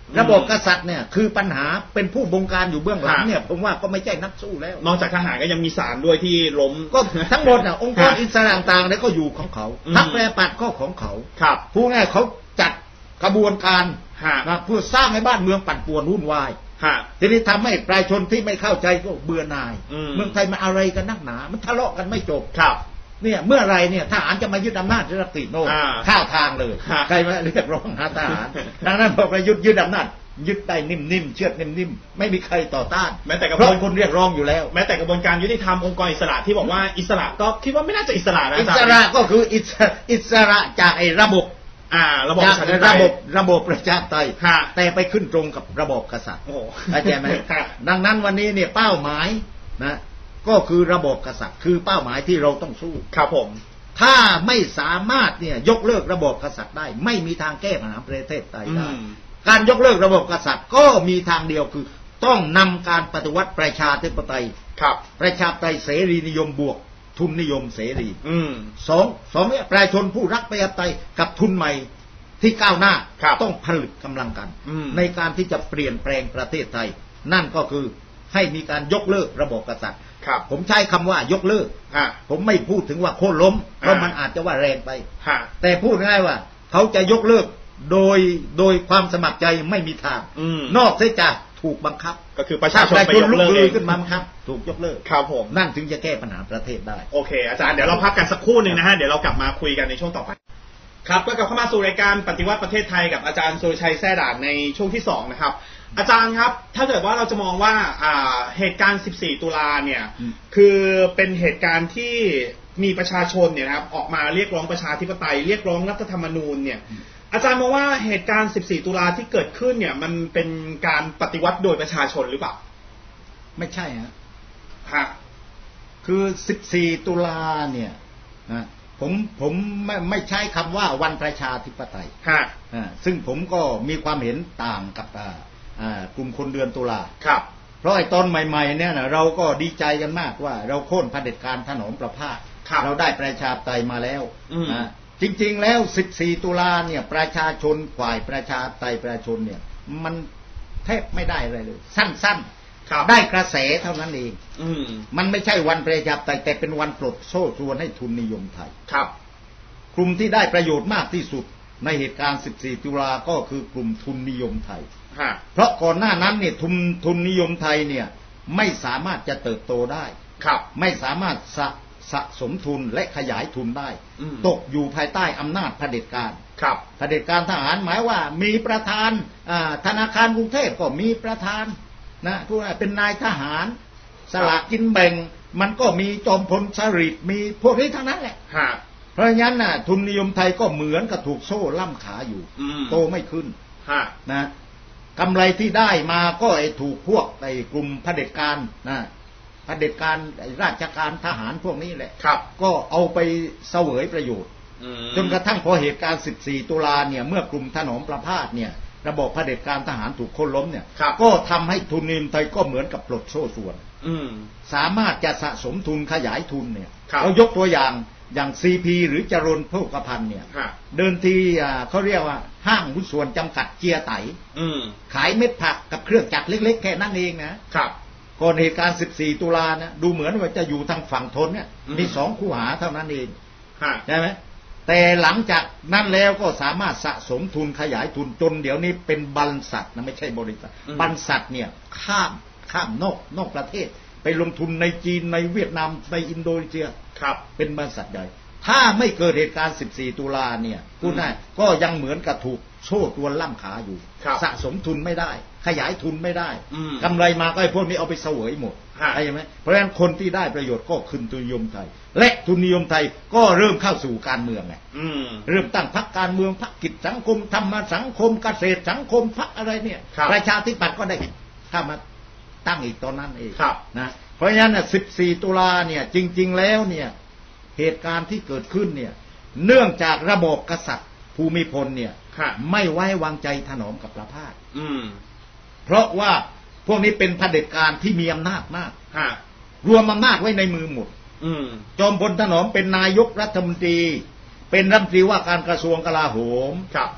ระบบกษัตริย์เนี่ยคือปัญหาเป็นผู้บงการอยู่เบื้องหลังเนี่ยผมว่าก็ไม่ใช่นักสู้แล้วนอกจากทหารก็ยังมีศาลด้วยที่ล้มก็ทั้งหมดน่ะองค์กรอิสระต่างๆเนี่ยก็อยู่ของเขาพรรคประชาธิปัตย์ก็ของเขาผู้ง่ายเขาจัดกระบวนการเพื่อสร้างให้บ้านเมืองปั่นป่วนวุ่นวายทีนี้ทำให้ประชาชนที่ไม่เข้าใจก็เบื่อหน่ายเมืองไทยมันอะไรกันนักหนามันทะเลาะกันไม่จบเนี่ยเมื่อไรเนี่ยทหารจะมายึดอำนาจจะติดโน่ข้าวทางเลยใครมาเรียกร้องหาทหารดังนั้นพอประยุทธ์ยึดอำนาจยึดได้นิ่มๆเชือดนิ่มๆไม่มีใครต่อต้านแม้แต่กระบวนคนเรียกร้องอยู่แล้วแม้แต่กระบวนการยุติธรรมองค์กรอิสระที่บอกว่าอิสระก็คิดว่าไม่น่าจะอิสระนะอิสระก็คืออิสระจากไอ้ระบบระบบประชาธิปไตยแต่ไปขึ้นตรงกับระบบกษัตริย์เข้าใจไหมดังนั้นวันนี้เนี่ยเป้าหมายนะก็คือระบบกษัตริย์คือเป้าหมายที่เราต้องสู้ครับผมถ้าไม่สามารถเนี่ยยกเลิกระบบกษัตริย์ได้ไม่มีทางแก้ปัญหาประเทศไทยได้การยกเลิกระบบกษัตริย์ก็มีทางเดียวคือต้องนำการปฏิวัติประชาธิปไตยประชาธิปไตยเสรีนิยมบวกทุนนิยมเสรีสองเนี่ยประชาชนผู้รักประชาธิปไตยกับทุนใหม่ที่ก้าวหน้าต้องผลึกกำลังกันในการที่จะเปลี่ยนแปลงประเทศไทยนั่นก็คือให้มีการยกเลิกระบบกษัตริย์ผมใช้คำว่ายกเลิกผมไม่พูดถึงว่าโค่นล้มเพราะมันอาจจะว่าแรงไปแต่พูดง่ายว่าเขาจะยกเลิกโดยความสมัครใจไม่มีทางนอกจากถูกบังคับก็คือประชาชนไปยกเลิกขึ้นมาบังคับถูกยกเลิกครับผมนั่นถึงจะแก้ปัญหาประเทศได้โอเคอาจารย์เดี๋ยวเราพักกันสักครู่หนึ่งนะฮะเดี๋ยวเรากลับมาคุยกันในช่วงต่อไปครับก็กลับเข้ามาสู่รายการปฏิวัติประเทศไทยกับอาจารย์สุรชัยแซ่ด่านในช่วงที่2นะครับอาจารย์ครับถ้าเกิดว่าเราจะมองว่าเหตุการณ์14ตุลาเนี่ยคือเป็นเหตุการณ์ที่มีประชาชนเนี่ยนะครับออกมาเรียกร้องประชาธิปไตยเรียกร้องรัฐธรรมนูญเนี่ยอาจารย์มองว่าเหตุการณ์14ตุลาที่เกิดขึ้นเนี่ยมันเป็นการปฏิวัติโดยประชาชนหรือเปล่าไม่ใช่ฮะคือ14ตุลาเนี่ยนะผมไม่ใช้คำว่าวันประชาธิปไตยซึ่งผมก็มีความเห็นต่างกับกลุ่มคนเดือนตุลาครับเพราะไอ้ตอนใหม่ๆเนี่ยนะเราก็ดีใจกันมากว่าเราโค่นเผด็จการถนอมประภาสเราได้ประชาธิปไตยมาแล้วจริงๆแล้ว14ตุลาเนี่ยประชาชนฝ่ายประชาธิปไตยประชาชนเนี่ยมันแทบไม่ได้อะไรเลยสั้นๆได้กระแสเท่านั้นเองมันไม่ใช่วันประชาธิปไตยแต่เป็นวันปลดโซ่ตรวนให้ทุนนิยมไทยครับกลุ่มที่ได้ประโยชน์มากที่สุดในเหตุการณ์14ตุลาก็คือกลุ่มทุนนิยมไทยเพราะก่อนหน้านั้นเนี่ยทุนนิยมไทยเนี่ยไม่สามารถจะเติบโตได้ไม่สามารถสะสมทุนและขยายทุนได้ตกอยู่ภายใต้อำนาจเผด็จการเผด็จการทหารหมายว่ามีประธานธนาคารกรุงเทพก็มีประธานนะผู้เป็นนายทหารสลากกินแบ่งมันก็มีจอมพลสฤษดิ์มีพวกนี้ทั้งนั้นแหละเพราะงั้นน่ะทุนนิยมไทยก็เหมือนกับถูกโซ่ล่ำขาอยู่โตไม่ขึ้นนะกำไรที่ได้มาก็ถูกพวกกลุ่มเผด็จการนะเผด็จการราชการทหารพวกนี้แหละก็เอาไปเสวยประโยชน์จนกระทั่งพอเหตุการณ์14ตุลาเนี่ยเมื่อกลุ่มถนอมประภาสเนี่ยระบบเผด็จการทหารถูกโค่นล้มเนี่ยก็ทำให้ทุนนิยมไทยก็เหมือนกับปลดโซ่ตรวนสามารถจะสะสมทุนขยายทุนเนี่ยเรายกตัวอย่างCP หรือจรณโภคภัณฑ์เนี่ยเดินทีเขาเรียกว่าห้างหุ้นส่วนจำกัดเจียไตขายเม็ดผักกับเครื่องจักรเล็กๆแค่นั้นเองนะครับก่อนเหตุการณ์14ตุลานะดูเหมือนว่าจะอยู่ทางฝั่งทนเนี่ยมี2คูหาเท่านั้นเองใช่ไหมแต่หลังจากนั้นแล้วก็สามารถสะสมทุนขยายทุนจนเดี๋ยวนี้เป็นบริษัทนะไม่ใช่บริษัทบริษัทเนี่ยข้ามนอกประเทศไปลงทุนในจีนในเวียดนามในอินโดนีเซียเป็นบริษัทใหญ่ถ้าไม่เกิดเหตุการณ์14ตุลาเนี่ยพูดง่ายก็ยังเหมือนกับถูกโซ่ตรวนล่ำขาอยู่สะสมทุนไม่ได้ขยายทุนไม่ได้กำไรมาก็ให้พวกนี้เอาไปเสวยหมดใช่ไหมเพราะฉะนั้นคนที่ได้ประโยชน์ก็คือทุนนิยมไทยและทุนนิยมไทยก็เริ่มเข้าสู่การเมืองไงเริ่มตั้งพรรคการเมืองพรรคกิจสังคมธรรมสังคมเกษตรสังคมพรรคอะไรเนี่ยประชาธิปัตย์ก็ได้เข้ามาตั้งอีกตอนนั้นเองนะเพราะฉะนั้น14ตุลาเนี่ยจริงๆแล้วเนี่ยเหตุการณ์ที่เกิดขึ้นเนี่ยเนื่องจากระบบกษัตริย์ภูมิพลเนี่ยไม่ไว้วางใจถนอมกับประภาสเพราะว่าพวกนี้เป็นเผด็จการที่มีอำนาจมากรวมอำนาจไว้ในมือหมดจอมพลถนอมเป็นนายกรัฐมนตรีเป็นรัฐมนตรีว่าการกระทรวงกลาโหม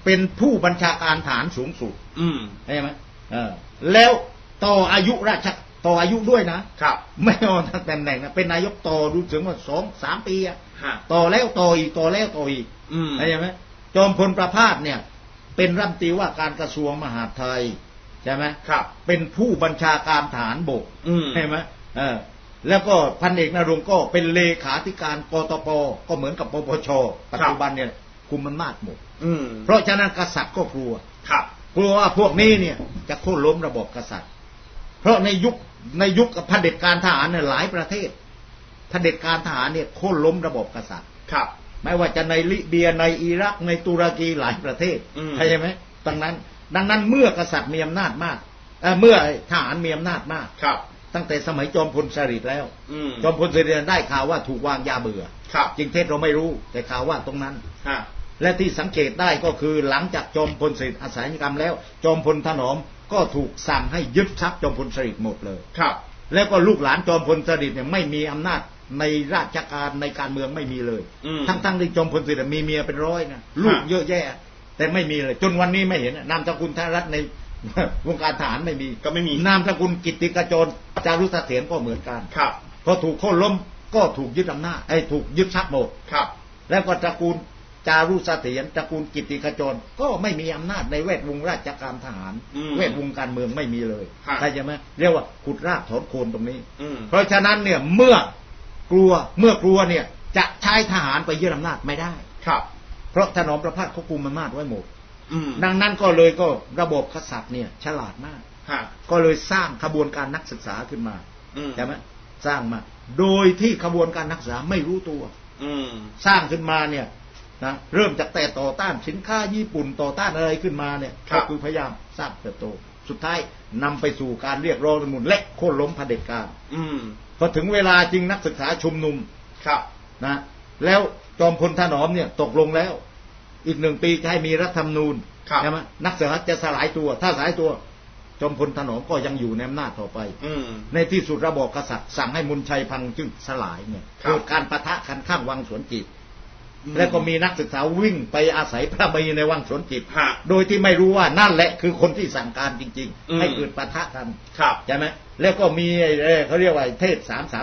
เป็นผู้บัญชาการฐานสูงสุดใช่ไหมแล้วต่ออายุต่ออายุด้วยนะครับไม่เอาทั้งตำแหน่งนะเป็นนายกต่อรู้สึกว่า2-3 ปีอะต่อแล้วต่ออีกต่อแล้วต่ออีกใช่ไหมจอมพลประภาสเนี่ยเป็นรัฐมนตรีว่าการกระทรวงมหาดไทยใช่ไหมครับเป็นผู้บัญชาการฐานบกใช่ไหมแล้วก็พันเอกนรงค์ก็เป็นเลขาธิการกตปก็เหมือนกับปปชปัจจุบันเนี่ยคุมอำนาจหมดเพราะฉะนั้นกษัตริย์ก็กลัวกลัวว่าพวกนี้เนี่ยจะโค่นล้มระบบกษัตริย์เพราะในยุคเผด็จการทหารเนี่ยหลายประเทศเผด็จการทหารเนี่ยโค่นล้มระบบกษัตริย์ไม่ว่าจะในลิเบียในอิรักในตุรกีหลายประเทศใช่ไหมดังนั้นเมื่อกษัตริย์มีอำนาจมากเมื่อทหารมีอำนาจมากตั้งแต่สมัยจอมพลสฤษดิ์แล้วจอมพลสฤษดิ์ได้ข่าวว่าถูกวางยาเบื่อจริงเท็จเราไม่รู้แต่ข่าวว่าตรงนั้นและที่สังเกตได้ก็คือหลังจากจอมพลสฤษดิ์อสัญกรรมแล้วจอมพลถนอมก็ถูกสั่งให้ยึดทรัพย์จอมพลสฤษดิ์หมดเลยแล้วก็ลูกหลานจอมพลสฤษดิ์เนี่ยไม่มีอำนาจในราชการในการเมืองไม่มีเลยทั้งที่จอมพลสฤษดิ์มีเมียเป็น100นะลูกเยอะแยะแต่ไม่มีเลยจนวันนี้ไม่เห็นนามสกุลธนรัตน์ในวงการทหารไม่มีก็ไม่มีนามสกุลกิตติกาจรจารุเสถียรก็เหมือนกันพอถูกโค่นล้มก็ถูกยึดอำนาจถูกยึดทรัพย์หมดแล้วก็ตระกูลจารุเสถียรตระกูลกิตติกาจรก็ไม่มีอำนาจในแวดวงราชการทหารแวดวงการเมืองไม่มีเลยใช่ไหมเรียกว่าขุดรากถอนโคนตรงนี้เพราะฉะนั้นเนี่ยเมื่อกลัวเนี่ยจะใช้ทหารไปยึดอำนาจไม่ได้เพราะถนอมประภาสเขากุมอำนาจไว้หมดดังนั้นก็ระบบกษัตริย์เนี่ยฉลาดมากก็เลยสร้างขบวนการนักศึกษาขึ้นมาใช่ไหมสร้างมาโดยที่ขบวนการนักศึกษาไม่รู้ตัวสร้างขึ้นมาเนี่ยนะเริ่มจากแต่ต่อต้านสินค้าญี่ปุ่นต่อต้านอะไรขึ้นมาเนี่ยก็คือพยายามสร้างเติบโตสุดท้ายนำไปสู่การเรียกร้องรัฐธรรมนูญและโค่นล้มเผด็จการพอถึงเวลาจริงนักศึกษาชุมนุมนะแล้วจอมพลถนอมเนี่ยตกลงแล้วอีก1 ปีจะให้มีรัฐธรรมนูญใช่ไหมนักศึกษาจะสลายตัวถ้าสลายตัวจอมพลถนอมก็ยังอยู่ในอำนาจต่อไปในที่สุดระบอบกษัตริย์สั่งให้มนชัยพังจึงสลายเนี่ยเกิดการปะทะกันข้างวังสวนจิตแล้วก็มีนักศึกษาวิ่งไปอาศัยพระบารมีในวังสวนจิตโดยที่ไม่รู้ว่านั่นแหละคือคนที่สั่งการจริงๆให้เกิดปะทะกันใช่ไหมแล้วก็มีเขาเรียกว่าเทศ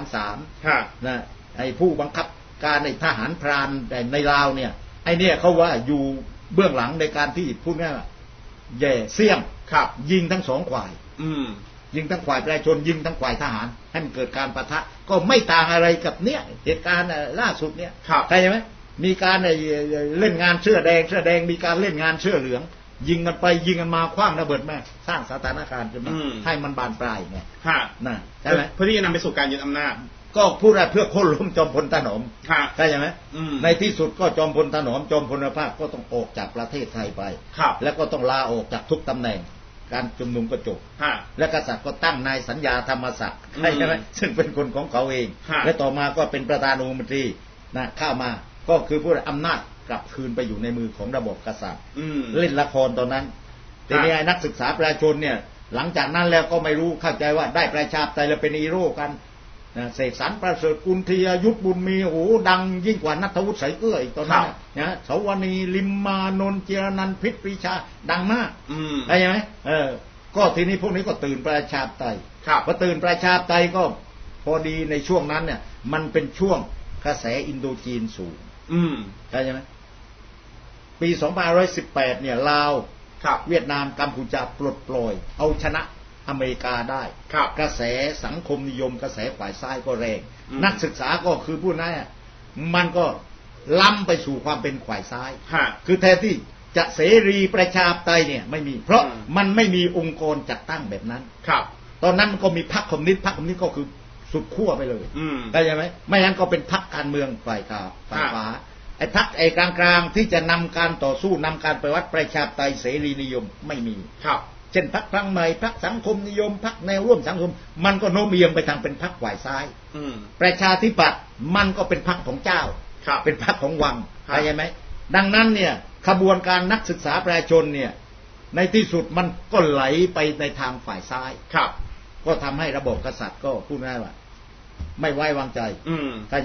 333นะไอ้ผู้บังคับการในทหารพรานในลาวเนี่ยไอ้เนี่ยเขาว่าอยู่เบื้องหลังในการที่พูดง่ายว่าแย่เสี่ยมยิงทั้ง2 ฝ่ายยิงทั้งฝ่ายประชาชนยิงทั้งฝ่ายทหารให้มันเกิดการปะทะก็ไม่ต่างอะไรกับเนี่ยเหตุการณ์ล่าสุดเนี่ยใช่ไหมมีการเล่นงานเสื้อแดงมีการเล่นงานเสื้อเหลืองยิงกันไปยิงกันมาคว้างระเบิดแม่สร้างสถานการณ์ขึ้นมาให้มันบานปลายไงนะใช่ไหมเพื่อที่จะนำไปสู่การยึดอำนาจก็พูดอะไรเพื่อโค่นล้มจอมพลถนอมใช่ไหมในที่สุดก็จอมพลถนอมจอมพลประภาสก็ต้องออกจากประเทศไทยไปแล้วก็ต้องลาออกจากทุกตำแหน่งการชุมนุมก็จบและกษัตริย์ก็ตั้งนายสัญญาธรรมศักดิ์ใช่ไหมซึ่งเป็นคนของเขาเองและต่อมาก็เป็นประธานาธิบดีนะเข้ามาก็คือผู้อำนาจกลับคืนไปอยู่ในมือของระบบกษัตริย์เล่นละครตอนนั้นทีนี้นักศึกษาประชาชนเนี่ยหลังจากนั้นแล้วก็ไม่รู้เข้าใจว่าได้ประชาธิปไตยแล้วเป็นฮีโร่กันเสกสรรประเสริฐกุลธีรยุทธบุญมีโอ้ดังยิ่งกว่าณัฐวุฒิสายเกลืออีกตอนนั้นนะเสาวณีลิมมานนท์เจรนันท์พิษปรีชาดังมากได้ไหมก็ทีนี้พวกนี้ก็ตื่นประชาธิปไตยพอตื่นประชาธิปไตยก็พอดีในช่วงนั้นเนี่ยมันเป็นช่วงกระแสอินโดจีนสูงใช่ไหมปี2518เนี่ยลาวเวียดนามกัมพูชาปลดปล่อยเอาชนะอเมริกาได้กระแสสังคมนิยมกระแสฝ่ายซ้ายก็แรงนักศึกษาก็คือผู้นั้นมันก็ล้ำไปสู่ความเป็นฝ่ายซ้ายคือแทนที่จะเสรีประชาธิปไตยเนี่ยไม่มีเพราะมันไม่มีองค์กรจัดตั้งแบบนั้นตอนนั้นมันก็มีพรรคคอมมิวนิสต์ก็คือสุดขั้วไปเลยได้ไหมไม่งั้นก็เป็นพรรคการเมืองฝ่ายขวาไอ้พรรคกลางๆที่จะนำการต่อสู้นำการปฏิวัติประชาธิปไตยเสรีนิยมไม่มีเช่นพรรคพลังใหม่พรรคสังคมนิยมพรรคแนวร่วมสังคมมันก็โน้มเอียงไปทางเป็นพรรคฝ่ายซ้ายประชาธิปัตย์มันก็เป็นพรรคของเจ้าเป็นพรรคของวังเข้าใจไหมดังนั้นเนี่ยขบวนการนักศึกษาประชาชนเนี่ยในที่สุดมันก็ไหลไปในทางฝ่ายซ้ายก็ทำให้ระบบกษัตริย์ก็พูดง่ายว่าไม่ไว้วางใจเข้าใจ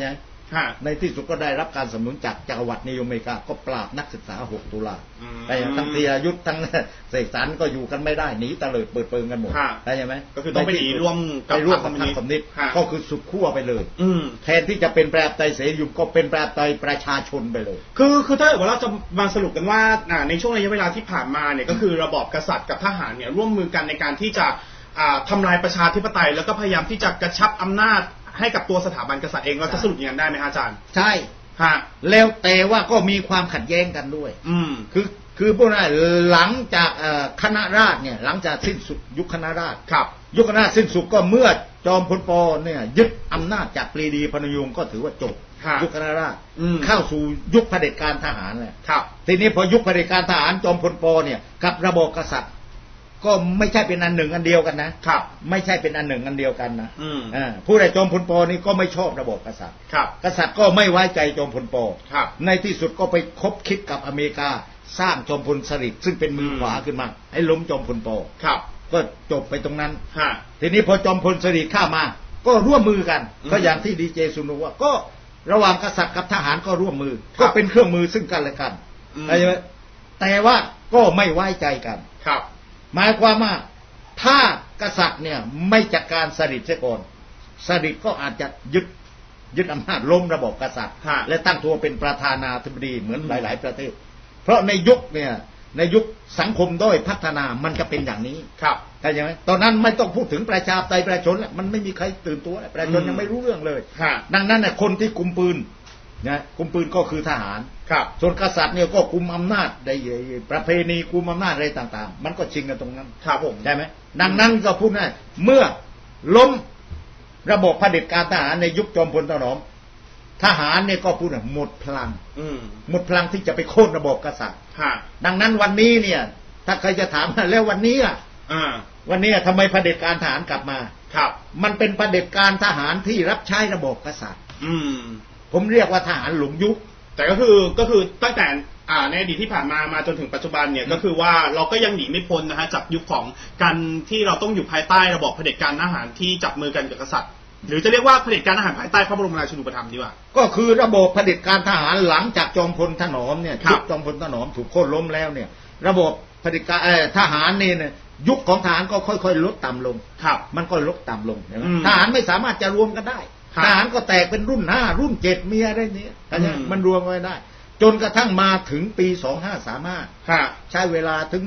ในที่สุดก็ได้รับการสนับสนุนจากจักรวรรดินิยมอเมริกาก็ปราบนักศึกษา6 ตุลาแต่ทั้งธีรยุทธ์ทั้งเสกสรรก็อยู่กันไม่ได้หนีตะเลิดเปิดเปิงกันหมดได้ไหมก็คือต้องไปหนีร่วมกับพรรคคอมมิวนิสต์ก็คือสุดขั้วไปเลยแทนที่จะเป็นประชาธิปไตยเสรีก็เป็นประชาธิปไตยประชาชนไปเลยคือถ้าเราจะมาสรุปกันว่าในช่วงระยะเวลาที่ผ่านมาเนี่ยก็คือระบอบกษัตริย์กับทหารเนี่ยร่วมมือกันในการที่จะทำลายประชาธิปไตยแล้วก็พยายามที่จะกระชับอำนาจให้กับตัวสถาบันกษัตริย์เองเราจะสรุปอย่างนั้นได้ไหมอาจารย์ใช่แล้วแต่ว่าก็มีความขัดแย้งกันด้วยคือพวกนั้นหลังจากคณะราษฎรเนี่ยหลังจากสิ้นสุดยุคคณะราษฎรยุคคณะราษฎรสิ้นสุดก็เมื่อจอมพลป.เนี่ยยึดอำนาจจากปรีดีพนมยงค์ก็ถือว่าจบยุคคณะราษฎรเข้าสู่ยุคเผด็จการทหารเลยทีนี้พอยุคเผด็จการทหารจอมพลป.เนี่ยกับระบบกษัตริย์ก็ไม่ใช่เป็นอันหนึ่งอันเดียวกันนะครับไม่ใช่เป็นอันหนึ่งอันเดียวกันนะผู้ใดจอมพลป.นี่ก็ไม่ชอบระบบกษัตริย์กษัตริย์ก็ไม่ไว้ใจจอมพลป.ในที่สุดก็ไปคบคิดกับอเมริกาสร้างจอมพลสฤษดิ์ซึ่งเป็นมือขวาขึ้นมาให้ล้มจอมพลป.ก็จบไปตรงนั้นทีนี้พอจอมพลสฤษดิ์เข้ามาก็ร่วมมือกันก็อย่างที่ดีเจสุนทรว่าก็ระหว่างกษัตริย์กับทหารก็ร่วมมือก็เป็นเครื่องมือซึ่งกันและกันแต่ว่าก็ไม่ไว้ใจกันหมายความว่าถ้ากษัตริย์เนี่ยไม่จัดการสฤษดิ์เสียก่อนสฤษดิ์ก็อาจจะยึดอำนาจล้มระบบกษัตริย์และตั้งตัวเป็นประธานาธิบดีเหมือนหลายๆประเทศเพราะในยุคเนี่ยในยุคสังคมด้อยพัฒนามันจะเป็นอย่างนี้เข้าใจไหมตอนนั้นไม่ต้องพูดถึงประชาธิปไตยประชาชนแล้วมันไม่มีใครตื่นตัวประชาชนยังไม่รู้เรื่องเลยดังนั้นเนี่ยคนที่กุมปืนนะกุมปืนก็คือทหารส่วนกษัตริย์เนี่ยก็กุมอำนาจในประเพณีกุมอำนาจอะไรต่างๆมันก็ชิงกันตรงนั้นใช่ไหมดังนั้นก็พูดง่ายเมื่อล้มระบบเผด็จการทหารในยุคจอมพลถนอมทหารเนี่ยก็พูดหมดพลังหมดพลังที่จะไปโค่นระบบกษัตริย์ดังนั้นวันนี้เนี่ยถ้าใครจะถามแล้ววันนี้วันนี้ทำไมเผด็จการทหารกลับมามันเป็นเผด็จการทหารที่รับใช้ระบบกษัตริย์ผมเรียกว่าทหารหลงยุคแต่ก็คือตั้งแต่ในอดีตที่ผ่านมาจนถึงปัจจุบันเนี่ยก็คือว่าเราก็ยังหนีไม่พ้นนะฮะจากยุคของการที่เราต้องอยู่ภายใต้ระบบเผด็จการทหารที่จับมือกันกับกษัตริย์หรือจะเรียกว่าเผด็จการทหารภายใต้พระบรมราชูปถัมภ์ดีกว่าก็คือระบบเผด็จการทหารหลังจากจอมพลถนอมเนี่ยยุคจอมพลถนอมถูกโค่นล้มแล้วเนี่ยระบบเผด็จการทหารเนี่ยยุคของทหารก็ค่อยๆลดต่ำลงมันก็ลดต่ำลงทหารไม่สามารถจะรวมกันได้ทหารก็แตกเป็นรุ่น5รุ่น7มีอะไรนี้มันรวมไว้ได้จนกระทั่งมาถึงปี2535ใช้เวลาถึง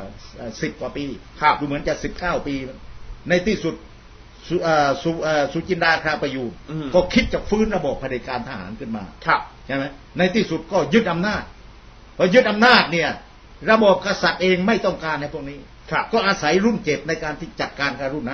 10 กว่าปีดูเหมือนจะ19 ปีในที่สุดสุจินดาคราประยูรก็คิดจะฟื้นระบบเผด็จการทหารขึ้นมาใช่ไหมในที่สุดก็ยึดอำนาจพอยึดอำนาจเนี่ยระบบกษัตริย์เองไม่ต้องการในพวกนี้ก็อาศัยรุ่น7ในการที่จัดการกับรุ่น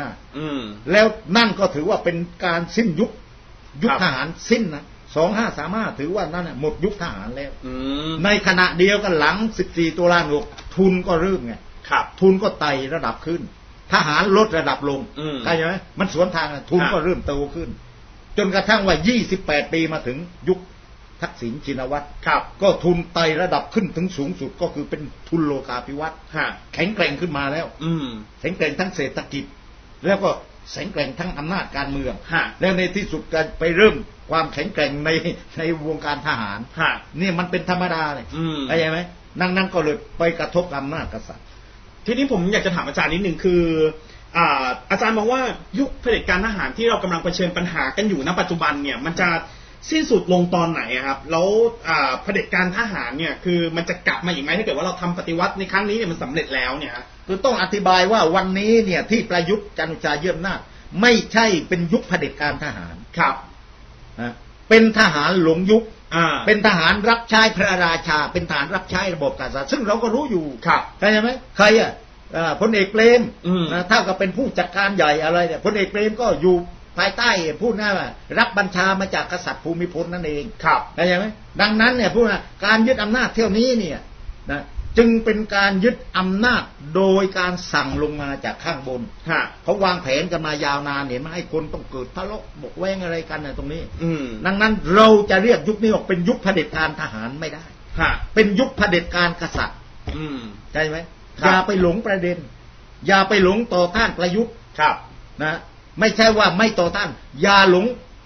5แล้วนั่นก็ถือว่าเป็นการสิ้นยุคทหารสิ้นนะ2535ถือว่านั่นหมดยุคทหารแล้วในขณะเดียวกันหลัง14 ตุลาคมทุนก็เริ่มไงทุนก็ไต่ระดับขึ้นทหารลดระดับลงเข้าใจไหมมันสวนทางทุนก็เริ่มโตขึ้นจนกระทั่งว่า28 ปีมาถึงยุคทักษิณชินวัตรก็ทุนไต่ระดับขึ้นถึงสูงสุดก็คือเป็นทุนโลกาภิวัตน์แข็งแกร่งขึ้นมาแล้วแข็งแกร่งทั้งเศรษฐกิจแล้วก็แข็งแกร่งทั้งอำนาจการเมืองแล้วในที่สุดก็ไปเริ่มความแข็งแกร่งในวงการทหารนี่มันเป็นธรรมดาเลยเข้าใจไหมนั่นก็เลยไปกระทบอำนาจกษัตริย์ทีนี้ผมอยากจะถามอาจารย์นิดนึงคืออาจารย์มองว่ายุคเผด็จการทหารที่เรากำลังเผชิญปัญหากันอยู่ณปัจจุบันเนี่ยมันจะสิ้นสุดลงตอนไหนครับแล้วเผด็จการทหารเนี่ยคือมันจะกลับมาอีกไหมถ้าเกิดว่าเราทำปฏิวัติในครั้งนี้เนี่ยมันสำเร็จแล้วเนี่ยคือต้องอธิบายว่าวันนี้เนี่ยที่ประยุทธ์จันทร์โอชายึดอำนาจไม่ใช่เป็นยุคเผด็จการทหารเป็นทหารหลงยุคเป็นทหารรับใช้พระราชาเป็นทหารรับใช้ระบบกษัตริย์ซึ่งเราก็รู้อยู่ใช่ไหมใครพลเอกเปรมเท่ากับเป็นผู้จัดการใหญ่อะไรเนี่ยพลเอกเปรมก็อยู่ภายใต้พูดง่ายว่ารับบัญชามาจากกษัตริย์ภูมิพลนั่นเองเข้าใจไหมดังนั้นเนี่ยพูดว่าการยึดอำนาจเที่ยวนี้เนี่ยนะจึงเป็นการยึดอำนาจโดยการสั่งลงมาจากข้างบนเขาวางแผนกันมายาวนานเนี่ยไม่ให้คนต้องเกิดทะเลาะบกแว้งอะไรกันในตรงนี้ดังนั้นเราจะเรียกยุคนี้ว่าเป็นยุคเผด็จการทหารไม่ได้เป็นยุคเผด็จการกษัตริย์ใช่ไหมอย่าไปหลงประเด็นอย่าไปหลงต่อต้านประยุทธ์นะไม่ใช่ว่าไม่ต่อต้านอย่าหลง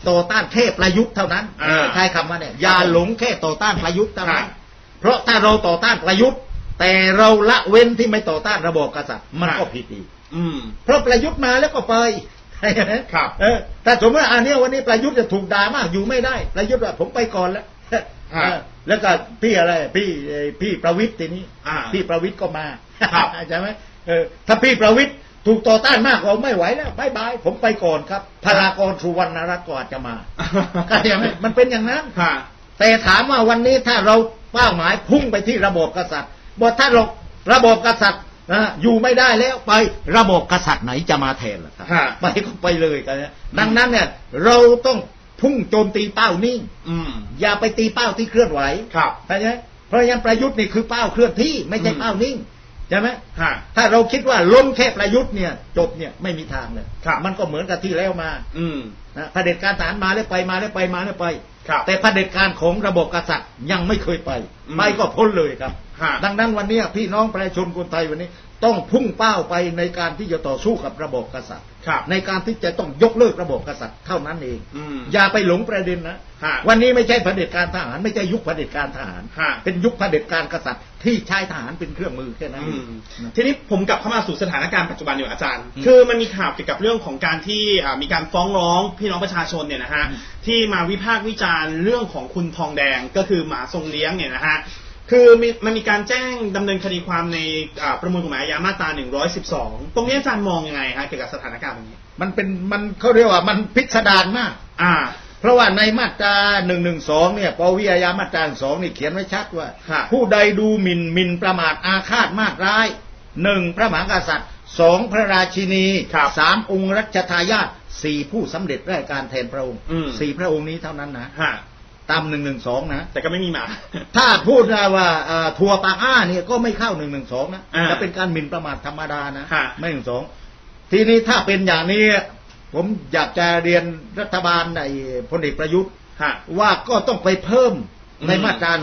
ต่อต้านแค่ประยุทธ์เท่านั้นใช้คำว่าเนี่ยอย่าหลงแค่ต่อต้านประยุทธ์เท่านั้นเพราะถ้าเราต่อต้านประยุทธ์แต่เราละเว้นที่ไม่ต่อต้านระบอบกษัตริย์มันก็ผิดอีกเพราะประยุทธ์มาแล้วก็ไปครับถ้าสมมติอันนี้วันนี้ประยุทธ์จะถูกด่ามากอยู่ไม่ได้ประยุทธ์ว่าผมไปก่อนแล้วแล้วก็พี่อะไรพี่ประวิตรทีนี้พี่ประวิตรก็มาใช่ไหมถ้าพี่ประวิตรถูกต่อต้านมากเราไม่ไหวแล้วบายบายผมไปก่อนครับพลากรสุวรรณรัตน์ก็อาจจะมาเข้าใจไหมมันเป็นอย่างนั้นแต่ถามว่าวันนี้ถ้าเราเป้าหมายพุ่งไปที่ระบบกษัตริย์บอกถ้าเราระบบกษัตริย์อยู่ไม่ได้แล้วไประบบกษัตริย์ไหนจะมาแทนล่ะครับไปก็ไปเลยกันดังนั้นเนี่ยเราต้องพุ่งโจมตีเป้านิ่งอย่าไปตีเป้าที่เคลื่อนไหวเข้าใจไหมเพราะฉะนั้นประยุทธ์นี่คือเป้าเคลื่อนที่ไม่ใช่เป้านิ่งใช่ไหมถ้าเราคิดว่าล้มแค่ประยุทธ์เนี่ยจบเนี่ยไม่มีทางเลยมันก็เหมือนกับที่แล้วมาเผด็จการทหารมาแล้วไปมาแล้วไปมาแล้วไปแต่เผด็จการของระบบกษัตริย์ยังไม่เคยไปก็พ้นเลยครับดังนั้นวันนี้พี่น้องประชาชนคนไทยวันนี้ต้องพุ่งเป้าไปในการที่จะต่อสู้กับระบบกษัตริย์ในการที่จะต้องยกเลิกระบบกษัตริย์เท่านั้นเองอย่าไปหลงประเด็นนะวันนี้ไม่ใช่เผด็จการทหารไม่ใช่ยุคเผด็จการทหารเป็นยุคเผด็จการกษัตริย์ที่ใช้ทหารเป็นเครื่องมือแค่นั้นทีนี้ผมกลับเข้ามาสู่สถานการณ์ปัจจุบันอยู่อาจารย์คือมันมีข่าวเกี่ยวกับเรื่องของการที่มีการฟ้องร้องพี่น้องประชาชนเนี่ยนะฮะที่มาวิพากษ์วิจารณ์เรื่องของคุณทองแดงก็คือหมาทรงเลี้ยงเนี่ยนะฮะคือมันมีการแจ้งดำเนินคดีความในประมวลกฎหมายอาญามาตรา112ตรงนี้อาจารย์มองยังไงฮะเกี่ยวกับสถานการณ์ตรงนี้มันเขาเรียกว่ามันพิสดารมากเพราะว่าในมาตรา112เนี่ยปวิอาญามาตรา2นี่เขียนไว้ชัดว่าผู้ใดดูหมิ่นประมาทอาฆาตมาตร้าย1พระมหากษัตริย์2พระราชินี3องค์รัชทายาท4ผู้สำเร็จราชการแทนพระองค์4พระองค์นี้เท่านั้นนะตาม112นะแต่ก็ไม่มีมาถ้าพูดได้ว่าทัวปากอ้าเนี่ยก็ไม่เข้า112นะจะเป็นการหมิ่นประมาทธรรมดานะไม่112ทีนี้ถ้าเป็นอย่างนี้ผมอยากจะเรียนรัฐบาลในพลเอกประยุทธ์ว่าก็ต้องไปเพิ่มในมาตรา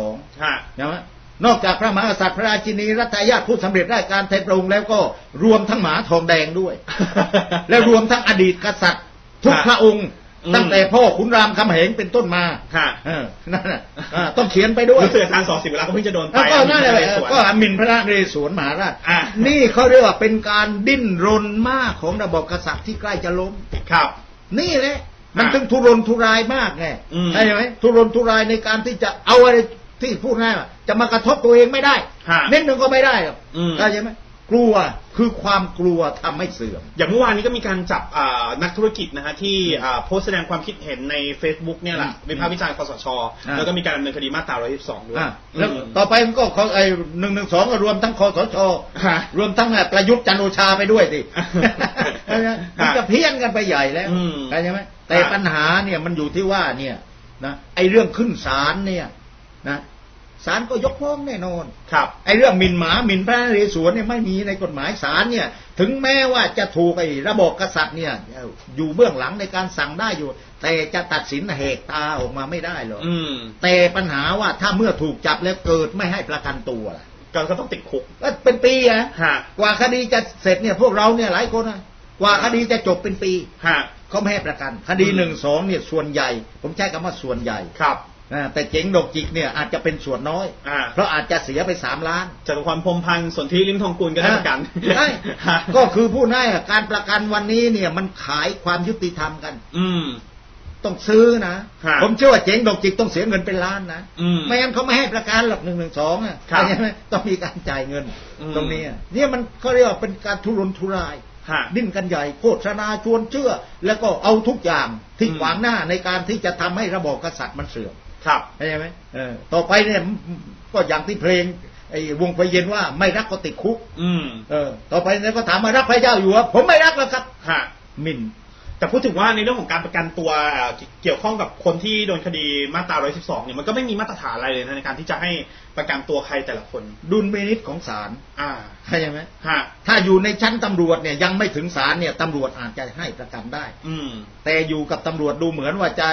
112นะนอกจากพระมหากษัตริย์พระราชินีรัชทายาทผู้สำเร็จราชการแทนพระองค์แล้วก็รวมทั้งหมาทองแดงด้วย และรวมทั้งอดีตกษัตริย์ทุกพระองค์ตั้งแต่พ่อขุนรามคำแหงเป็นต้นมานั่นน่ะต้องเขียนไปด้วยรู้สึกอาจารย์210เวลาก็เพิ่งจะโดนไปก็นั่นแหละก็หมิ่นพระนเรศวรมหาราชนี่เขาเรียกว่าเป็นการดิ้นรนมากของระบบกษัตริย์ที่ใกล้จะล้มครับนี่แหละมันถึงทุรนทุรายมากไงใช่ไหมทุรนทุรายในการที่จะเอาอะไรที่พูดง่ายว่าจะมากระทบตัวเองไม่ได้นิดนึงก็ไม่ได้หรอกเข้าใจไหมกลัวคือความกลัวทำให้เสื่อมอย่างเมื่อวานนี้ก็มีการจับนักธุรกิจนะฮะที่โพสต์แสดงความคิดเห็นใน Facebook เนี่ยแหละวิพากษ์วิจารณ์คสช.แล้วก็มีการดำเนินคดีมาตรา112ด้วยแล้วต่อไปมันก็ไอ้112ก็รวมทั้งคสช.รวมทั้งประยุทธ์จันทร์โอชาไปด้วยสิมันจะเพี้ยนกันไปใหญ่แล้วเข้าใจไหมแต่ปัญหาเนี่ยมันอยู่ที่ว่าเนี่ยนะไอ้เรื่องขึ้นศาลเนี่ยนะศาลก็ยกฟ้องแน่นอนครับไอ้เรื่องหมิ่นหมาหมิ่นพระนเรศวรเนี่ยไม่มีในกฎหมายศาลเนี่ยถึงแม้ว่าจะถูกไอ้ระบบกษัตริย์เนี่ยอยู่เบื้องหลังในการสั่งได้อยู่แต่จะตัดสินเหตุตาออกมาไม่ได้หรอกแต่ปัญหาว่าถ้าเมื่อถูกจับแล้วเกิดไม่ให้ประกันตัวก็ต้องติดคุกก็เป็นปีนะกว่าคดีจะเสร็จเนี่ยพวกเราเนี่ยหลายคนนะกว่าคดีจะจบเป็นปีเขาไม่ให้ประกันคดี112เนี่ยส่วนใหญ่ผมใช้คำว่าส่วนใหญ่ครับแต่เจ๋งดอกจิกเนี่ยอาจจะเป็นส่วนน้อยเพราะอาจจะเสียไป3 ล้านจตุพรพรหมพันธ์สนธิลิ้มทองกุลก็ได้ประกันใช่ก็คือพูดง่ายการประกันวันนี้เนี่ยมันขายความยุติธรรมกันต้องซื้อนะผมเชื่อว่าเจ๋งดอกจิกต้องเสียเงินเป็นล้านนะไม่งั้นเขาไม่ให้ประกันหรอก112อ่ะใช่ไหมต้องมีการจ่ายเงินตรงนี้เนี่ยมันเขาเรียกว่าเป็นการทุรนทุรายดิ้นกันใหญ่โฆษณาชวนเชื่อแล้วก็เอาทุกอย่างที่ขวางหน้าในการที่จะทำให้ระบบกษัตริย์มันเสื่อมครับใช่ไหมต่อไปเนี่ยก็อย่างที่เพลงไอ้วงไฟเย็นว่าไม่รักก็ติดคุกต่อไปเนี่ยก็ถามมารักพระเจ้าอยู่ว่าผมไม่รักแล้วครับหมิ่นแต่พูดถึงว่าในเรื่องของการประกันตัวเกี่ยวข้องกับคนที่โดนคดีมาตรา112เนี่ยมันก็ไม่มีมาตรฐานอะไรเลยในการที่จะให้ประกันตัวใครแต่ละคนดุลพินิจของศาลเข้าใจไหมถ้าอยู่ในชั้นตำรวจเนี่ยยังไม่ถึงศาลเนี่ยตำรวจอาจจะให้ประกันได้แต่อยู่กับตำรวจดูเหมือนว่าใจ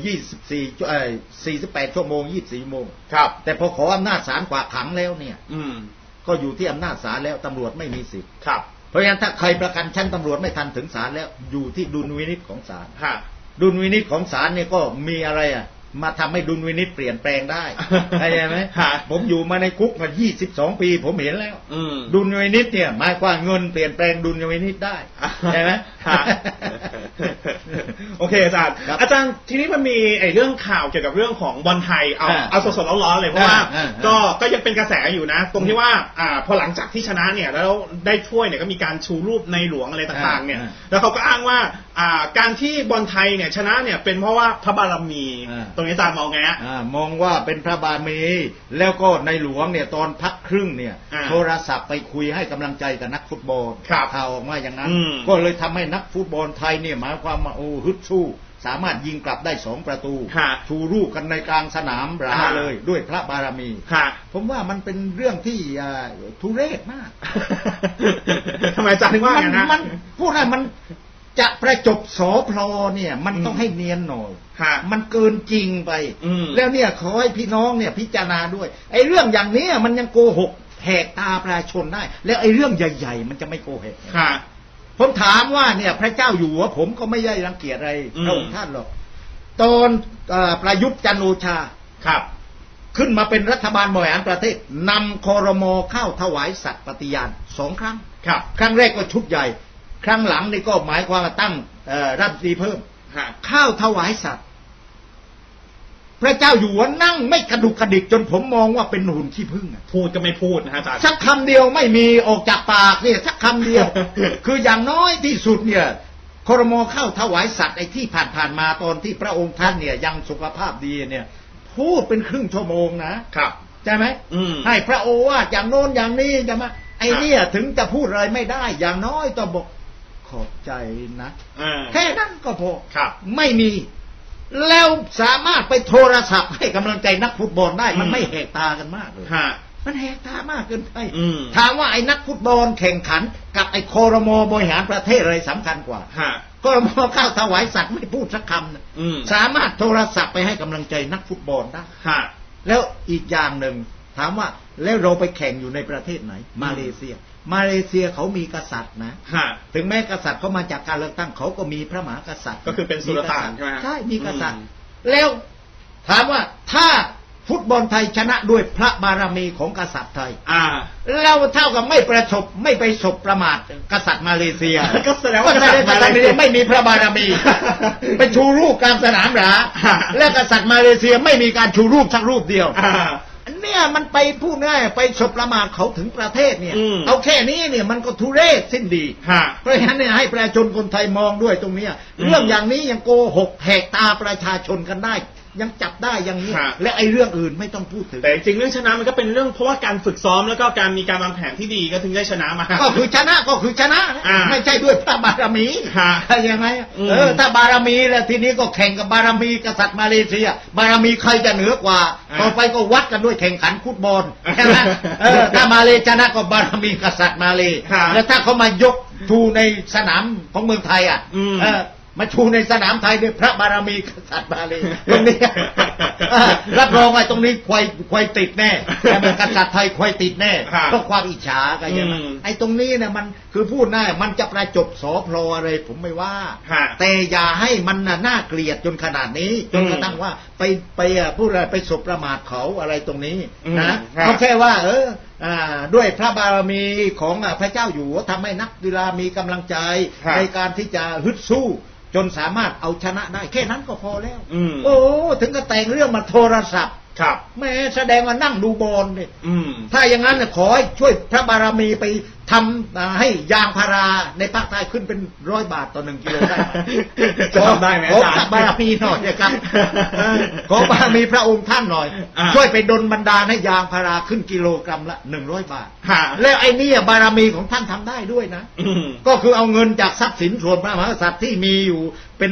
48 ชั่วโมง24 ชั่วโมงครับแต่พอขออำนาจศาลฝากขังแล้วเนี่ยก็อยู่ที่อำนาจศาลแล้วตำรวจไม่มีสิทธิ์ครับเพราะฉะนั้นถ้าใครประกันชั้นตำรวจไม่ทันถึงศาลแล้วอยู่ที่ดุลพินิจของศาลดุลวินิจของศาลเนี่ยก็มีอะไรมาทำให้ดุลวินิจเปลี่ยนแปลงได้เข้าใจไหมผมอยู่มาในคุกมา22 ปีผมเห็นแล้วดุลวินิจเนี่ยหมายความเงินเปลี่ยนแปลงดุลวินิจได้ใช่ไหมโอเคอาจารย์ทีนี้มันมีไอ้เรื่องข่าวเกี่ยวกับเรื่องของบอลไทยเอาสดๆร้อนๆเลยเพราะว่าก็ยังเป็นกระแสอยู่นะตรงที่ว่าพอหลังจากที่ชนะเนี่ยแล้วได้ถ้วยเนี่ยก็มีการชูรูปในหลวงอะไรต่างๆเนี่ยแล้วเขาก็อ้างว่าการที่บอลไทยเนี่ยชนะเนี่ยเป็นเพราะว่าพระบารมีตรงนี้อาจารย์มองไงฮะมองว่าเป็นพระบารมีแล้วก็ในหลวงเนี่ยตอนพักครึ่งเนี่ยโทรศัพท์ไปคุยให้กำลังใจกับนักฟุตบอลข่าวออกมาอย่างนั้นก็เลยทำให้นักฟุตบอลไทยเนี่ยหมายความว่าฮึดสู้สามารถยิงกลับได้2 ประตูชูรูปกันในกลางสนามราเลยด้วยพระบารมีผมว่ามันเป็นเรื่องที่ทุเรศมากทำไมอาจารย์ถึงว่าอย่างนั้นมันพูดอะไรมันจะประจบสอพลอเนี่ยมันต้องให้เนียนหน่อยมันเกินจริงไปแล้วเนี่ยขอให้พี่น้องเนี่ยพิจารณาด้วยไอ้เรื่องอย่างนี้มันยังโกหกแหกตาประชาชนได้แล้วไอ้เรื่องใหญ่ๆมันจะไม่โกหกผมถามว่าเนี่ยพระเจ้าอยู่หัวผมก็ไม่ได้รังเกียจอะไรพระองค์ท่านหรอกตอนประยุทธ์จันทร์โอชาขึ้นมาเป็นรัฐบาลบริหารประเทศนำครม.เข้าถวายสัตย์ปฏิญาณ2 ครั้งครั้งแรกก็ชุดใหญ่ครั้งหลังนี่ก็หมายความว่าตั้งรัฐมนตรีเพิ่มข้าวถวายสัตว์พระเจ้าอยู่หัวนั่งไม่กระดุกกระดิกจนผมมองว่าเป็นหุ่นขี้ผึ้งพูดก็ไม่พูดนะอาจารย์สักคำเดียวไม่มีออกจากปากเนี่ยสักคำเดียว คืออย่างน้อยที่สุดเนี่ยครม.เข้าถวายสัตว์ไอ้ที่ผ่านมาตอนที่พระองค์ท่านเนี่ยยังสุขภาพดีเนี่ยพูดเป็นครึ่งชั่วโมงนะครับใช่ไหมให้พระโอวาทอย่างโน้นอย่างนี้จะมาไอ้เนี่ยถึงจะพูดอะไรไม่ได้อย่างน้อยต้องบอกขอบใจนะแค่นั้นก็พอไม่มีแล้วสามารถไปโทรศัพท์ให้กำลังใจนักฟุตบอลได้มันไม่แหกตากันมากเลยมันแหกตามากเกินไปถามว่าไอ้นักฟุตบอลแข่งขันกับไอ้ครม.บริหารประเทศอะไรสำคัญกว่าครม.เข้าถวายสัตว์ไม่พูดสักคำสามารถโทรศัพท์ไปให้กำลังใจนักฟุตบอลได้แล้วอีกอย่างหนึ่งถามว่าแล้วเราไปแข่งอยู่ในประเทศไหนมาเลเซียเขามีกษัตริย์นะถึงแม้กษัตริย์เขามาจากการเลือกตั้งเขาก็มีพระมหากษัตริย์ก็คือเป็นสุลต่านใช่ไหมใช่มีกษัตริย์แล้วถามว่าถ้าฟุตบอลไทยชนะด้วยพระบารมีของกษัตริย์ไทยเราเท่ากับไม่ไปสบประมาทกษัตริย์มาเลเซียก็แสดงว่ากษัตริย์มาเลเซียไม่มีพระบารมีไปชูรูปกลางสนามหราและกษัตริย์มาเลเซียไม่มีการชูรูปสักรูปเดียวเนี่ยมันไปพูดง่ายไปสบประมาทเขาถึงประเทศเนี่ยเอาแค่นี้เนี่ยมันก็ทุเรศสิ้นดีเพราะฉะนั้นเนี่ยให้ประชาชนคนไทยมองด้วยตรงนี้เรื่องอย่างนี้ยังโกหกแหกตาประชาชนกันได้ยังจับได้อย่างนี้และไอ้เรื่องอื่นไม่ต้องพูดถึงแต่จริงเรื่องชนะมันก็เป็นเรื่องเพราะว่าการฝึกซ้อมแล้วก็การมีการวางแผนที่ดีก็ถึงได้ชนะมาก็คือชนะไม่ใช่ด้วยพระบารมียังไงถ้าบารมีแล้วทีนี้ก็แข่งกับบารมีกษัตริย์มาเลเซียบารมีใครจะเหนือกว่าต่อไปก็วัดกันด้วยแข่งขันฟุตบอลใช่ไหมถ้ามาเลชนะก็บารมีกษัตริย์มาเลแล้วถ้าเขามายกทูในสนามของเมืองไทยมาชูในสนามไทยด้วยพระบารมีกษัตริย์มาเลยตรงนี้รับรองไอ้ตรงนี้ควายติดแน่แต่กษัตริย์ไทยควายติดแน่เพราะความอิจฉากันอย่างนั้นไอ้ตรงนี้เนี่ยมันคือพูดง่ายมันจะประจบสอพลออะไรผมไม่ว่าแต่อย่าให้มันน่าเกลียดจนขนาดนี้จนกระทั่งว่าไปพูดอะไรไปสบประมาทเขาอะไรตรงนี้นะเขาแค่ว่าด้วยพระบารมีของพระเจ้าอยู่หัวทำให้นักกีฬามีกำลังใจในการที่จะฮึดสู้จนสามารถเอาชนะได้แค่นั้นก็พอแล้วโอ้ถึงก็แต่งเรื่องมาโทรศัพท์แม่แสดงว่านั่งดูบอลเนี่ยถ้าอย่างนั้นขอให้ช่วยพระบารมีไปทำให้ยางพาราในภาคใต้ขึ้นเป็น100 บาทต่อ1 กิโลได้จะทำได้ไหมขอบารมีหน่อยนะครับขอบารมีพระองค์ท่านหน่อยช่วยไปดลบันดาลให้ยางพาราขึ้นกิโลกรัมละ100 บาทแล้วไอ้นี่บารมีของท่านทำได้ด้วยนะก็คือเอาเงินจากทรัพย์สินส่วนพระมหากษัตริย์ที่มีอยู่เป็น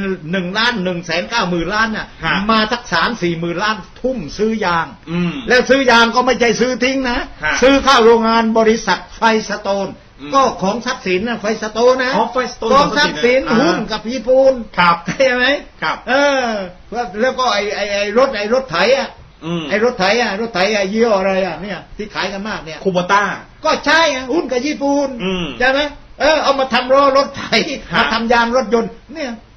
1,190,000 ล้านน่ะมาสัก3-4 หมื่นล้านทุ่มซื้อยางแล้วซื้อยางก็ไม่ใช่ซื้อทิ้งนะซื้อเข้าโรงงานบริษัทไฟสโตนก็ของทรัพย์สินนะไฟสโตนนะของทรัพย์สินหุ้นกับญี่ปุ่นใช่ไหมแล้วก็ไอ้รถไถไอ้รถไถยี่ห้ออะไรเนี่ยที่ขายกันมากเนี่ยคูโบต้าก็ใช่หุ้นกับญี่ปุ่นใช่ไหมเอามาทำรถไถมาทำยางรถยนต์เนี่ย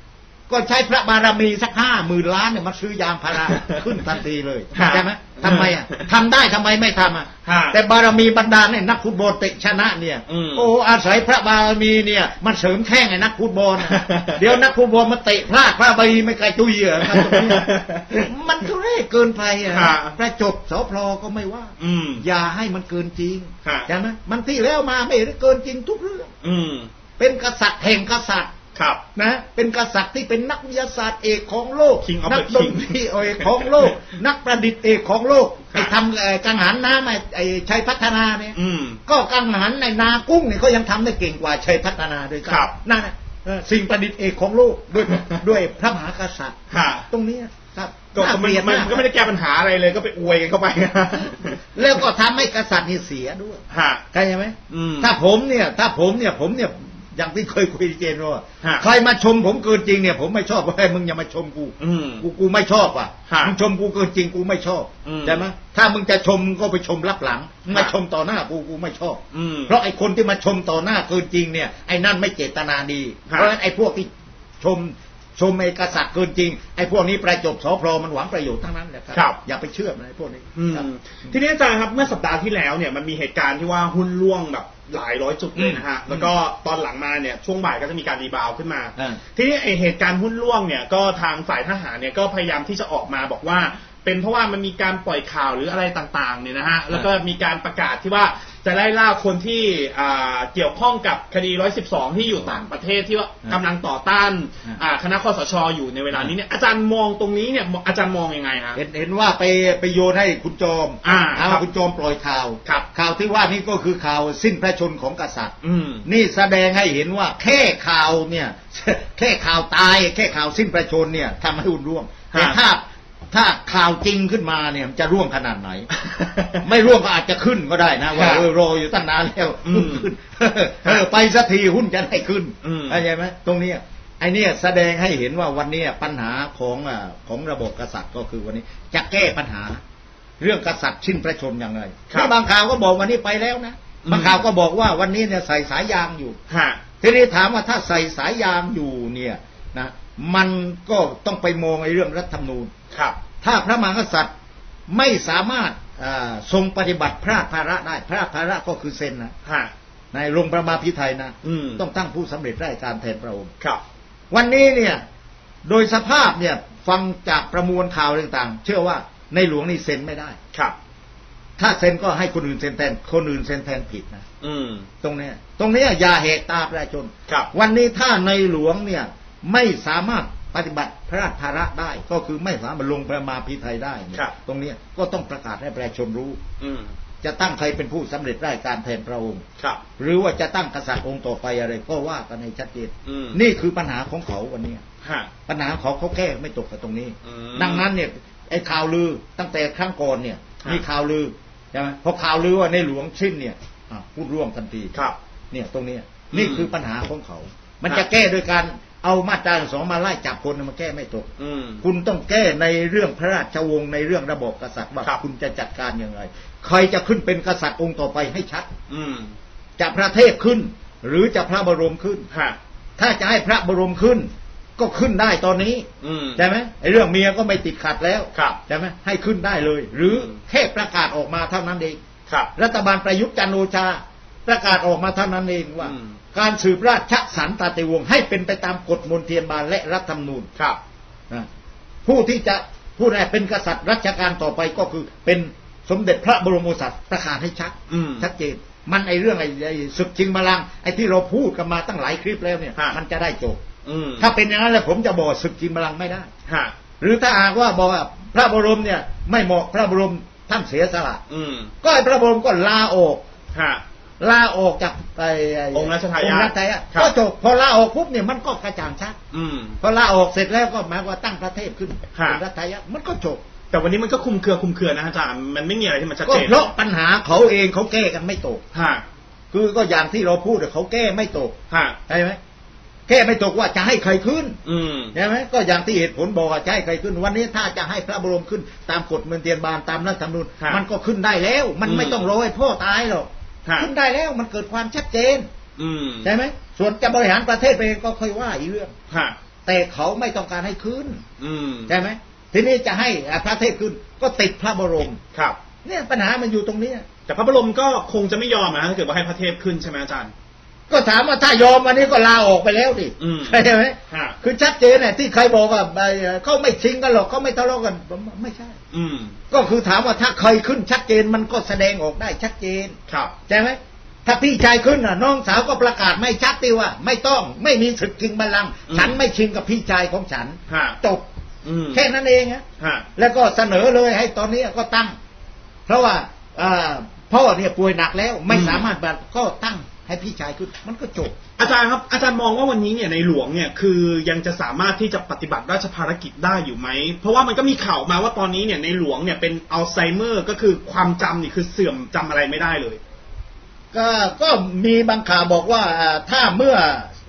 ก็ใช้พระบารมีสัก50,000 ล้านเนี่ยมาซื้อยางพาราขึ้นทันทีเลยใช่ไหมทำไมอ่ะทำได้ทำไมไม่ทำอ่ะแต่บารมีบรรดาเนี่ยนักฟุตบอลเตะชนะเนี่ยโอ้อาศัยพระบารมีเนี่ยมันเสริมแข้งไอ้นักฟุตบอลเดี๋ยวนักฟุตบอลมาเตะพลาดพระบารมีไม่ไกลจุยอ่ะมันทุเรศเกินไปอ่ะประจบสพก็ไม่ว่าอย่าให้มันเกินจริงใช่ไหมมันที่แล้วมาไม่เกินจริงทุกเรื่องเป็นกษัตริย์แห่งกษัตริย์นะเป็นกษัตริย์ที่เป็นนักวิทยาศาสตร์เอกของโลกนักดนตรีเอกของโลกนักประดิษฐ์เอกของโลกไอ้ทำกังหันน้ำไอ้ชัยพัฒนาเนี่ยก็กังหันในนากุ้งเนี่ยก็ยังทำได้เก่งกว่าชัยพัฒนาด้วยกันนั่นนะสิ่งประดิษฐ์เอกของโลกด้วยพระมหากษัตริย์ตรงนี้ครับก็มันก็ไม่ได้แก้ปัญหาอะไรเลยก็ไปอวยกันเข้าไปแล้วก็ทำให้กษัตริย์นี่เสียด้วยเข้าใจไหมถ้าผมเนี่ยอย่างที่เคยคุยเจนว่าใครมาชมผมเกินจริงเนี่ยผมไม่ชอบว่ามึงอย่ามาชมกูไม่ชอบอ่ะมึงชมกูเกินจริงกูไม่ชอบใช่ไหมถ้ามึงจะชมก็ไปชมรับหลังไม่ชมต่อหน้ากูไม่ชอบเพราะไอ้คนที่มาชมต่อหน้าเกินจริงเนี่ยไอ้นั่นไม่เจตนาดีเพราะฉะนั้นไอ้พวกที่ชมไอ้กษัตริย์เกินจริงไอ้พวกนี้ประจบสพมันหวังประโยชน์ทั้งนั้นแหละครับอย่าไปเชื่อมันไอ้พวกนี้ทีนี้อาจารย์ครับเมื่อสัปดาห์ที่แล้วเนี่ยมันมีเหตุการณ์ที่ว่าหุ้นร่วงแบบหลายร้อยจุดเลยนะฮะแล้วก็ตอนหลังมาเนี่ยช่วงบ่ายก็จะมีการรีบาวขึ้นมาทีนี้ไอ้เหตุการณ์หุ้นร่วงเนี่ยก็ทางฝ่ายทหารเนี่ยก็พยายามที่จะออกมาบอกว่าเป็นเพราะว่ามันมีการปล่อยข่าวหรืออะไรต่างๆเนี่ยนะฮะแล้วก็มีการประกาศที่ว่าจะไล่ล่าคนที่เกี่ยวข้องกับคดี112ที่อยู่ต่างประเทศที่ว่ากำลังต่อต้านคณะคสช.อยู่ในเวลานี้เนี่ยอาจารย์มองตรงนี้เนี่ยอาจารย์มองยังไงฮะเห็นว่าไปโยนให้คุณโจมคุณโจมปล่อยข่าวที่ว่านี่ก็คือข่าวสิ้นพระชนของกษัตริย์นี่แสดงให้เห็นว่าแค่ข่าวเนี่ยแค่ข่าวตายแค่ข่าวสิ้นพระชนเนี่ยทำให้หุ้นร่วงแต่ถ้าข่าวจริงขึ้นมาเนี่ยจะร่วงขนาดไหน ไม่ร่วงก็อาจจะขึ้นก็ได้นะว่ารออยู่ตั้งนานแล้วขึ้นไปสักทีหุ้นจะได้ขึ้นเข้าใจไหมตรงนี้ไอ้นี่แสดงให้เห็นว่าวันนี้ปัญหาของระบบกษัตริย์ก็คือวันนี้จะแก้ปัญหาเรื่องกษัตริย์สิ้นพระชนอย่างไรบางข่าวก็บอกวันนี้ไปแล้วนะบางข่าวก็บอกว่าวันนี้เนี่ยใส่สายยางอยู่ทีนี้ถามว่าถ้าใส่สายยางอยู่เนี่ยนะมันก็ต้องไปมองในเรื่องรัฐธรรมนูญถ้าพระมหากษัตริย์ไม่สามารถทรงปฏิบัติพระราชภาระได้พระราชภาระก็คือเซ็นนะในลงประมาพิไทยนะต้องตั้งผู้สำเร็จราชการแทนพระองค์วันนี้เนี่ยโดยสภาพเนี่ยฟังจากประมวลข่าวต่างๆเชื่อว่าในหลวงนี่เซ็นไม่ได้ถ้าเซ็นก็ให้คนอื่นเซ็นแทนคนอื่นเซ็นแทนผิดนะตรงนี้อย่าแหกตาประชาชนวันนี้ถ้าในหลวงเนี่ยไม่สามารถปฏิบัติพระราชภาระได้ก็คือไม่สามารถลงประมาพิไทยได้ตรงนี้ก็ต้องประกาศให้ประชาชนรู้จะตั้งใครเป็นผู้สำเร็จราชการแทนพระองค์หรือว่าจะตั้งกษัตริย์องค์ต่อไปอะไรก็ว่ากันให้ชัดเจนนี่คือปัญหาของเขาวันนี้ปัญหาเขาแก้ไม่ตกกับตรงนี้ดังนั้นเนี่ยไอ้ข่าวลือตั้งแต่ครั้งก่อนเนี่ยมีข่าวลือใช่ไหมพอข่าวลือว่าในหลวงสิ้นเนี่ยพูดร่วมทันทีเนี่ยตรงนี้นี่คือปัญหาของเขามันจะแก้โดยการเอามาตรา2มาไล่จับคนมันแก้ไม่ตกคุณต้องแก้ในเรื่องพระราชวงศ์ในเรื่องระบบกษัตริย์ว่าคุณจะจัดการยังไงใครจะขึ้นเป็นกษัตริย์องค์ต่อไปให้ชัดจะพระเทพขึ้นหรือจะพระบรมขึ้นถ้าจะให้พระบรมขึ้นก็ขึ้นได้ตอนนี้ใช่ไหมไอ้เรื่องเมียก็ไม่ติดขัดแล้วใช่ไหมให้ขึ้นได้เลยหรือแค่ประกาศออกมาเท่านั้นเองรัฐบาลประยุทธ์จันทร์โอชาประกาศออกมาเท่านั้นเองว่าการสืบราชสันตติวงศ์ให้เป็นไปตามกฎมนเทียนบาลและรัฐธรรมนูญผู้ที่จะผู้ใดเป็นกษัตริย์รัชกาลต่อไปก็คือเป็นสมเด็จพระบรมโอรสประกาศให้ชัดเจนมันไอเรื่องไอ้ศึกชิงบัลลังก์ไอ้ที่เราพูดกันมาตั้งหลายคลิปแล้วเนี่ยมันจะได้จบถ้าเป็นอย่างนั้นแล้วผมจะบอกศึกชิงบัลลังก์ไม่ได้หรือถ้าหากว่าบอกว่าพระบรมเนี่ยไม่เหมาะพระบรมท่านเสียสละก็ไอ้พระบรมก็ลาออกจากองค์รัชทายาทก็จบพอลาออกปุ๊บเนี่ยมันก็กระจ่างชัดพอลาออกเสร็จแล้วก็หมายว่าตั้งประเทศขึ้นเป็นรัชทายาทมันก็จบแต่วันนี้มันก็คุมเครือนะอาจารย์มันไม่มีอะไรที่มันชัดเจนก็เพราะปัญหาเขาเองเขาแก้กันไม่ตกคือก็อย่างที่เราพูดเขาแก้ไม่ตกใช่ไหมแก้ไม่ตกว่าจะให้ใครขึ้นใช่ไหมก็อย่างที่เหตุผลบอกว่าจะให้ใครขึ้นวันนี้ถ้าจะให้พระบรมขึ้นตามกฎมนเทียนบาลตามรัฐธรรมนูญมันก็ขึ้นได้แล้วมันไม่ต้องรอให้พ่อตายหรอกขึ้นได้แล้วมันเกิดความชัดเจนใช่ไหมส่วนจะบริหารประเทศไปก็ค่อยว่าอีกเรื่องแต่เขาไม่ต้องการให้ขึ้นใช่ไหมทีนี้จะให้พระเทพขึ้นก็ติดพระบรมครับเนี่ยปัญหามันอยู่ตรงนี้แต่พระบรมก็คงจะไม่ยอมนะถ้าเกิดว่าให้พระเทพขึ้นใช่ไหมอาจารย์ก็ถามว่าถ้ายอมวันนี้ก็ลาออกไปแล้วดิใช่ไหมคือชัดเจนเนี่ยที่ใครบอกว่าเขาไม่ชิงกันหรอกเขาไม่ทะเลาะกันไม่ใช่ก็คือถามว่าถ้าใครขึ้นชัดเจนมันก็แสดงออกได้ชัดเจนครับใช่ไหมถ้าพี่ชายขึ้นน่ะน้องสาวก็ประกาศไม่ชัดติว่าไม่ต้องไม่มีศึกชิงบัลลังก์ฉันไม่ชิงกับพี่ชายของฉันจบแค่นั้นเองฮะแล้วก็เสนอเลยให้ตอนนี้ก็ตั้งเพราะว่าพ่อเนี่ยป่วยหนักแล้วไม่สามารถแบบก็ตั้งให้พี่ชายขึ้นมันก็จบอาจารย์ครับอาจารย์มองว่าวันนี้เนี่ยในหลวงเนี่ยคือยังจะสามารถที่จะปฏิบัติราชภารกิจได้อยู่ไหมเพราะว่ามันก็มีข่าวมาว่าตอนนี้เนี่ยในหลวงเนี่ยเป็นอัลไซเมอร์ก็คือความจำนี่คือเสื่อมจำอะไรไม่ได้เลยก็มีบางข่าวบอกว่าถ้าเมื่อ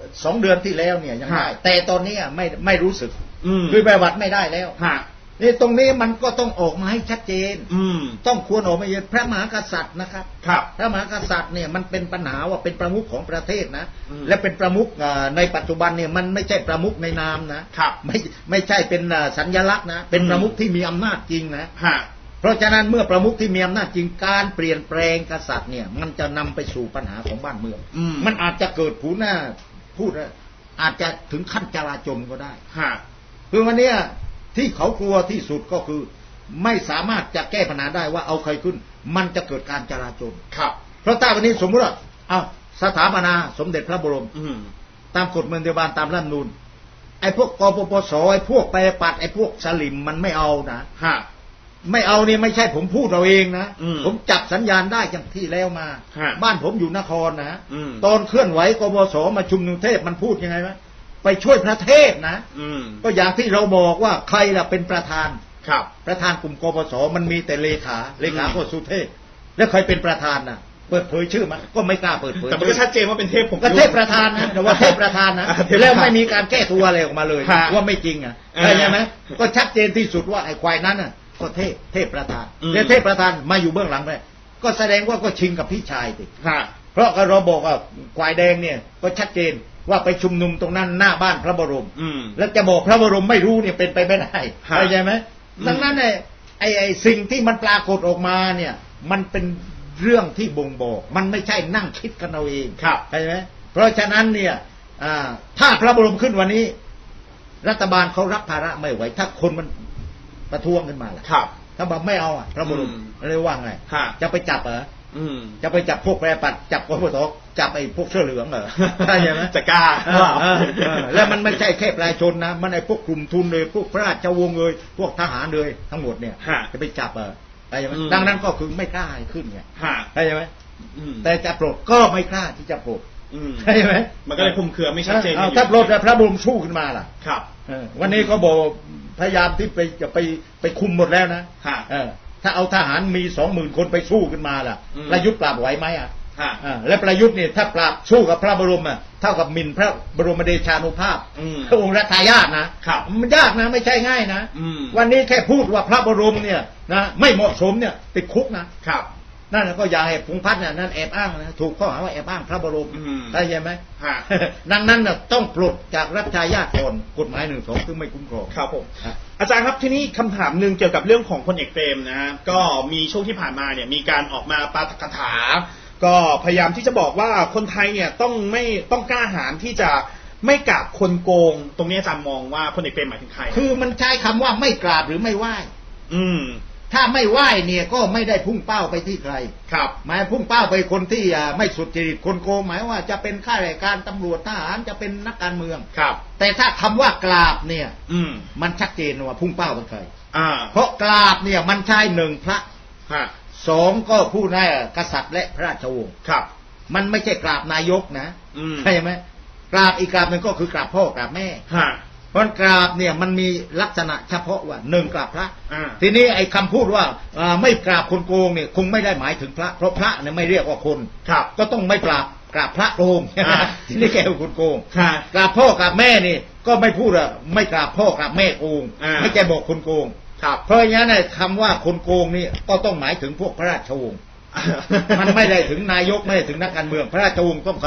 2 เดือนที่แล้วเนี่ยยังได้แต่ตอนนี้ไม่รู้สึกคือไปวัดไม่ได้แล้วนี่ตรงนี้มันก็ต้องออกมาให้ชัดเจนต้องควรออกมาเยอะพระมหากษัตริย์นะครับพระมหากษัตริย์เนี่ยมันเป็นปัญหาว่าเป็นประมุขของประเทศนะและเป็นประมุขในปัจจุบันเนี่ยมันไม่ใช่ประมุขในนามนะไม่ใช่เป็นสัญลักษณ์นะเป็นประมุขที่มีอำนาจจริงนะเพราะฉะนั้นเมื่อประมุขที่มีอำนาจจริงการเปลี่ยนแปลงกษัตริย์เนี่ยมันจะนำไปสู่ปัญหาของบ้านเมืองมันอาจจะเกิดผูหน้าพูดอาจจะถึงขั้นจลาจลก็ได้คือวันนี้ที่เขากลัวที่สุดก็คือไม่สามารถจะแก้ปัญหาได้ว่าเอาใครขึ้นมันจะเกิดการจลาจลเพราะถ้าวันนี้สมมติว่าเอาสถาปนาสมเด็จพระบรมตามกฎเมืองเดียบานตามรัฐธรรมนูญไอ้พวกกปปสไอ้พวกไปปัดไอ้พวกสลิมมันไม่เอานะไม่เอาเนี่ยไม่ใช่ผมพูดเราเองนะผมจับสัญญาณได้จากที่แล้วมาบ้านผมอยู่นครนะตอนเคลื่อนไหวกปปสมาชุมนุมเทพมันพูดยังไงไหมไปช่วยพระเทพนะก็อย่างที่เราบอกว่าใครล่ะเป็นประธานประธานกลุ่มกปปสมันมีแต่เลขาก็สุเทพแล้วใครเป็นประธานนะเปิดเผยชื่อมันก็ไม่กล้าเปิดเผยแต่มันก็ชัดเจนว่าเป็นเทพผมก็เทพประธานนะแต่ว่าเทพประธานนะแล้วไม่มีการแก้ตัวอะไรออกมาเลยว่าไม่จริงอ่ะใช่ไหมก็ชัดเจนที่สุดว่าไอ้ควายนั้นน่ะก็เทพประธานแล้วเทพประธานมาอยู่เบื้องหลังเลยก็แสดงว่าก็ชิงกับพี่ชายสิเพราะเราบอกว่าควายแดงเนี่ยก็ชัดเจนว่าไปชุมนุมตรงนั้นหน้าบ้านพระบรมแล้วจะบอกพระบรมไม่รู้เนี่ยเป็นไปไม่ได้เข้าใจไหมดังนั้นไอ้สิ่งที่มันปรากฏออกมาเนี่ยมันเป็นเรื่องที่บ่งบอกมันไม่ใช่นั่งคิดกันเอาเองเข้าใจไหมเพราะฉะนั้นเนี่ยถ้าพระบรมขึ้นวันนี้รัฐบาลเขารับภาระไม่ไหวถ้าคนมันประท้วงขึ้นมาล่ะถ้าบอกไม่เอาพระบรมเรียกว่าไงจะไปจับเหรอจะไปจับพวกแปรปัดจับกบฏจับไอ้พวกเสื้อเหลืองเหรอใช่ไหมจะกล้าแล้วมันไม่ใช่แค่ประชาชนนะมันไอ้พวกกลุ่มทุนเลยพวกพระราชวงศ์เลยพวกทหารเลยทั้งหมดเนี่ยจะไปจับเหรอใช่ไหมดังนั้นก็คือไม่กล้าให้ขึ้นไงใช่ไหมแต่จะปลดก็ไม่กล้าที่จะปลดใช่ไหมมันก็เลยคุมเครือไม่ชัดเจนถ้าปลดพระบรมสู้ขึ้นมาล่ะวันนี้ก็บอกพยายามที่จะไปคุมหมดแล้วนะถ้าเอาทหารมี 20,000 คนไปสู้ขึ้นมาล่ะประยุทธ์ปราบไหวไหมและประยุทธ์เนี่ยถ้าปราบสู้กับพระบรมเท่ากับหมิ่นพระบรมเดชานุภาพพระองค์รัชทายาทนะมันยากนะไม่ใช่ง่ายนะวันนี้แค่พูดว่าพระบรมเนี่ยนะไม่เหมาะสมเนี่ยติดคุกนะนั่นก็อย่าให้พงษ์พัฒน์เนี่ยนั่นแอบอ้างนะถูกข้อหาว่าแอบอ้างพระบรมได้ใช่ไหมดังนั้นต้องปลดจากรัชทายาทก่อนกฎหมาย1-2ซึ่งไม่คุ้มครองครับผมอาจารย์ครับที่นี่คำถามหนึ่งเกี่ยวกับเรื่องของพลเอกเปรมนะก็มีช่วงที่ผ่านมาเนี่ยมีการออกมาปาฐกถาก็พยายามที่จะบอกว่าคนไทยเนี่ยต้องกล้าหาญที่จะไม่กราบคนโกงตรงนี้อาจารย์มองว่าพลเอกเปรมหมายถึงใครคือมันใช้คำว่าไม่กราบหรือไม่ไหว้ถ้าไม่ไหว้เนี่ยก็ไม่ได้พุ่งเป้าไปที่ใครหมายพุ่งเป้าไปคนที่ไม่สุจริตคนโกงหมายว่าจะเป็นข้าราชการตำรวจทหารจะเป็นนักการเมืองแต่ถ้าคำว่ากราบเนี่ยมันชัดเจนว่าพุ่งเป้าเป็นใครเพราะกราบเนี่ยมันใช่1พระ2ก็ผู้นายกษัตริย์และพระราชวงศ์มันไม่ใช่กราบนายกนะใช่ไหมกราบอีกกราบหนึ่งก็คือกราบพ่อกราบแม่เพราะกราบเนี่ยมันมีลักษณะเฉพาะว่า1กราบพระทีนี้ไอ้คำพูดว่าไม่กราบคนโกงเนี่ยคงไม่ได้หมายถึงพระเพราะพระเนี่ยไม่เรียกว่าคนก็ต้องไม่กราบพระโกงทีนี้แกเป็นคนโกงกราบพ่อกราบแม่นี่ก็ไม่พูดว่าไม่กราบพ่อกราบแม่โกงไม่แกบอกคนโกงเพราะงั้นคำว่าคนโกงนี่ก็ต้องหมายถึงพวกพระราชวงศ์มันไม่ได้ถึงนายกไม่ได้ถึงนักการเมืองพระราชวงศ์ต้องใคร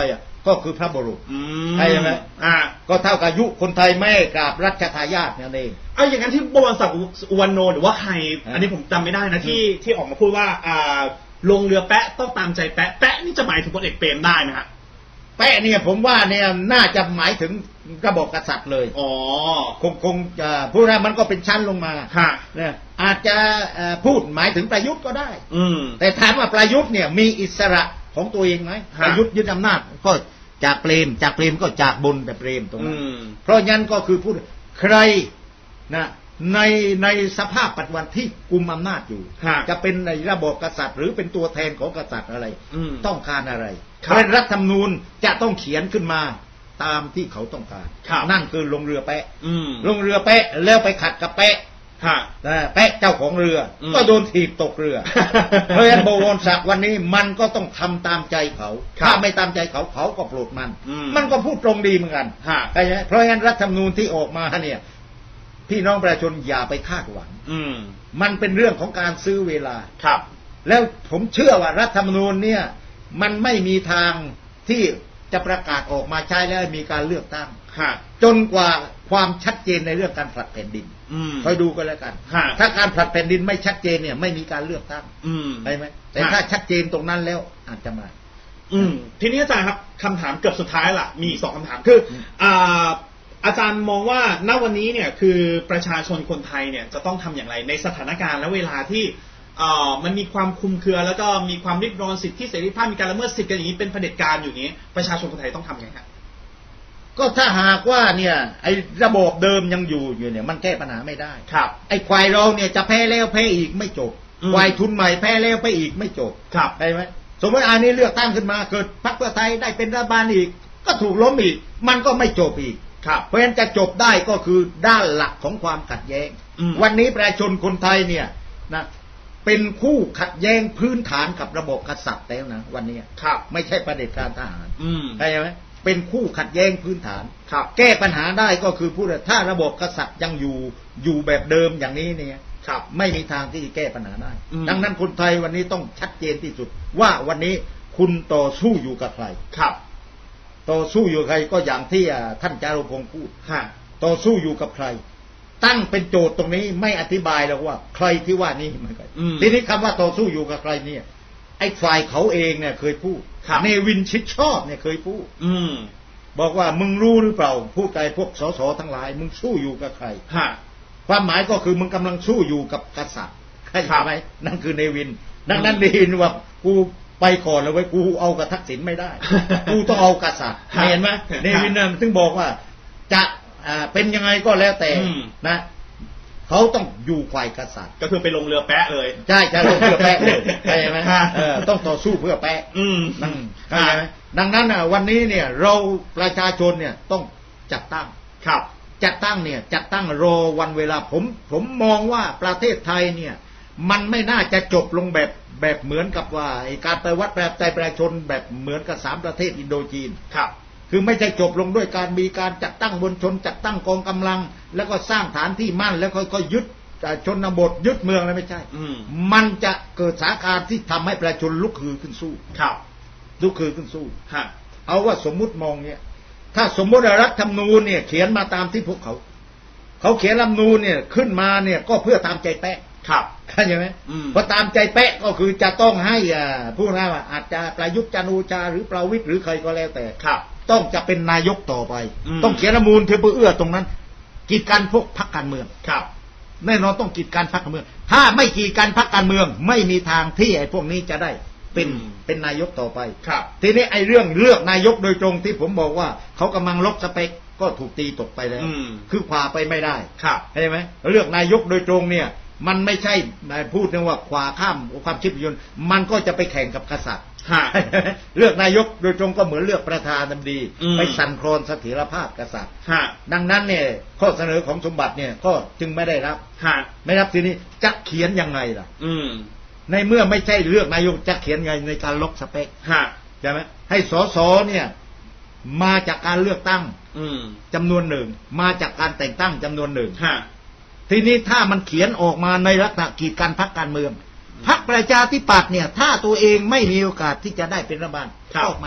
ก็คือพระบุรุษใช่ไหมก็เท่ากับอายุคนไทยไม่กราบรัชทายาทนั่นเองอย่างนั้นที่บวรศักดิ์อุวันโนหรือว่าใครอันนี้ผมจำไม่ได้นะที่ออกมาพูดว่าลงเรือแปะต้องตามใจแปะแปะนี่จะหมายถึงพลเอกเปรมได้ไหมฮะแปะเนี่ยผมว่าเนี่ยน่าจะหมายถึงระบบกษัตริย์เลยคงจะพูดว่ามันก็เป็นชั้นลงมาเนี่ยอาจจะพูดหมายถึงประยุทธ์ก็ได้แต่ถามว่าประยุทธ์เนี่ยมีอิสระของตัวเองไหมประยุทธ์ยึดอำนาจก็จากเปรมก็จากบนแต่เปรมตรงนั้นเพราะงั้นก็คือพูดใครนะในสภาพปัจจุบันที่กุมอำนาจอยู่จะเป็นในระบบกษัตริย์หรือเป็นตัวแทนของกษัตริย์อะไรต้องการอะไรเป็นรัฐธรรมนูญจะต้องเขียนขึ้นมาตามที่เขาต้องการนั่นคือลงเรือแปะลงเรือแปะแล้วไปขัดกับแปะแปะเจ้าของเรือก็โดนถีบตกเรือเพราะฉะนั้นบวรศักดิ์วันนี้มันก็ต้องทำตามใจเขาถ้าไม่ตามใจเขาเขาก็โปรดมันก็พูดตรงดีเหมือนกันเพราะฉะนั้นรัฐธรรมนูญที่ออกมาเนี่ยพี่น้องประชาชนอย่าไปคาดหวังมันเป็นเรื่องของการซื้อเวลาแล้วผมเชื่อว่ารัฐธรรมนูญเนี่ยมันไม่มีทางที่จะประกาศออกมาใช้แล้วมีการเลือกตั้งจนกว่าความชัดเจนในเรื่องการผลัดแผ่นดินคอยดูกันแล้วกันถ้าการผลัดแผ่นดินไม่ชัดเจนเนี่ยไม่มีการเลือกตั้งใช่ไหมแต่ถ้าชัดเจนตรงนั้นแล้วอาจจะมาทีนี้อาจารย์ครับคำถามเกือบสุดท้ายล่ะมีอีก2 คำถามคืออาจารย์มองว่าณวันนี้เนี่ยคือประชาชนคนไทยเนี่ยจะต้องทำอย่างไรในสถานการณ์และเวลาที่มันมีความคลุมเครือแล้วก็มีความริดรอนสิทธิเสรีภาพมีการละเมิดสิทธิกันอย่างนี้เป็นเผด็จการอยู่นี้ประชาชนคนไทยต้องทำไงครับก็ถ้าหากว่าเนี่ยไอ้ระบบเดิมยังอยู่เนี่ยมันแก้ปัญหาไม่ได้ครับไอ้ควายเราเนี่ยจะแพ้แล้วแพ้อีกไม่จบควายทุนใหม่แพ้แล้วแพ้อีกไม่จบใช่ไหมสมมติอันนี้เลือกตั้งขึ้นมาเกิดพรรคเพื่อไทยได้เป็นรัฐบาลอีกก็ถูกล้มอีกมันก็ไม่จบอีกเพราะฉะนั้นจะจบได้ก็คือด้านหลักของความขัดแย้งวันนี้ประชาชนคนไทยเนี่ยนะเป็นคู่ขัดแย้งพื้นฐานกับระบบกษัตริย์แล้วนะวันนี้ไม่ใช่ประเผด็จการทหารใช่ไหมเป็นคู่ขัดแย้งพื้นฐานแก้ปัญหาได้ก็คือพูดถ้าระบบกษัตริย์ยังอยู่แบบเดิมอย่างนี้เนี่ยไม่มีทางที่จะแก้ปัญหาได้ดังนั้นคนไทยวันนี้ต้องชัดเจนที่สุดว่าวันนี้คุณต่อสู้อยู่กับใครต่อสู้อยู่ใครก็อย่างที่ท่านจารุพงศ์พูดต่อสู้อยู่กับใครตั้งเป็นโจทย์ตรงนี้ไม่อธิบายแล้วว่าใครที่ว่านี่มันก็ทีนี้คำว่าต่อสู้อยู่กับใครเนี่ยไอ้ฝ่ายเขาเองเนี่ยเคยพูดเนวินชิดชอบเนี่ยเคยพูดบอกว่ามึงรู้หรือเปล่าพูดไกลพวกสสทั้งหลายมึงสู้อยู่กับใครความหมายก็คือมึงกำลังสู้อยู่กับกษัตริย์เข้าใจไหมนั่นคือเนวินดังนั้นเนวินว่ากูไปก่อนเลยไว้กูเอากับทักษิณไม่ได้กูต้องเอากษัตริย์เห็นไหมเนวินถึงบอกว่าจะเป็นยังไงก็แล้วแต่นะเขาต้องอยู่ฝ่ายกษัตริย์ก็คือไปลงเรือแปะเลยใช่จะลงเรือแปะเลยใช่ไหมต้องต่อสู้เพื่อแปะใช่ไหมดังนั้นวันนี้เนี่ยเราประชาชนเนี่ยต้องจัดตั้งจัดตั้งเนี่ยจัดตั้งรอวันเวลาผมมองว่าประเทศไทยเนี่ยมันไม่น่าจะจบลงแบบเหมือนกับว่าการไปวัดแบบใจประชาชนแบบเหมือนกับ3 ประเทศอินโดจีนคือไม่ใช่จบลงด้วยการมีการจัดตั้งมวลชนจัดตั้งกองกำลังแล้วก็สร้างฐานที่มั่นแล้วค่อยๆยึดชนบทยึดเมืองอะไรไม่ใช่มันจะเกิดสถานการณ์ที่ทำให้ประชาชนลุกฮือขึ้นสู้ลุกฮือขึ้นสู้เอาว่าสมมุติมองเนี่ยถ้าสมมติรัฐธรรมนูญเนี่ยเขียนมาตามที่พวกเขาเขียนรัฐธรรมนูญเนี่ยขึ้นมาเนี่ยก็เพื่อตามใจแปะเข้าใจไหมพอตามใจแปะก็คือจะต้องให้ผู้นั้นว่าอาจจะประยุทธ์จันทร์โอชาหรือประวิตรหรือใครก็แล้วแต่ต้องจะเป็นนายกต่อไปต้องเขียนรัฐธรรมนูญเพื่อเอื้อตรงนั้นกีดกันพวกพรรคการเมืองแน่นอนต้องกีดกันพรรคการเมืองถ้าไม่กีดกันพรรคการเมืองไม่มีทางที่ไอ้พวกนี้จะได้เป็นนายกต่อไปทีนี้ไอ้เรื่องเลือกนายกโดยตรงที่ผมบอกว่าเขากำลังลบสเปคก็ถูกตีตกไปแล้วคือขวาไปไม่ได้ใช่ไหมเลือกนายกโดยตรงเนี่ยมันไม่ใช่พูดว่าขวาข้ามความคิดยนต์มันก็จะไปแข่งกับกษัตริย์เลือกนายกโดยตรงก็เหมือนเลือกประธานาธิบดีไปสั่นคลอนเสถียรภาพกษัตริย์ดังนั้นเนี่ยข้อเสนอของสมบัติเนี่ยก็จึงไม่ได้รับไม่รับทีนี้จะเขียนยังไงล่ะในเมื่อไม่ใช่เลือกนายกจะเขียนไงในการลบสเปคใช่ไหมให้สสเนี่ยมาจากการเลือกตั้งจำนวนหนึ่งมาจากการแต่งตั้งจำนวนหนึ่งทีนี้ถ้ามันเขียนออกมาในลักษณะกีดกันพรรคการเมืองพรรคประชาธิปัตย์เนี่ยถ้าตัวเองไม่มีโอกาสที่จะได้เป็นรัฐบาลชอบไหม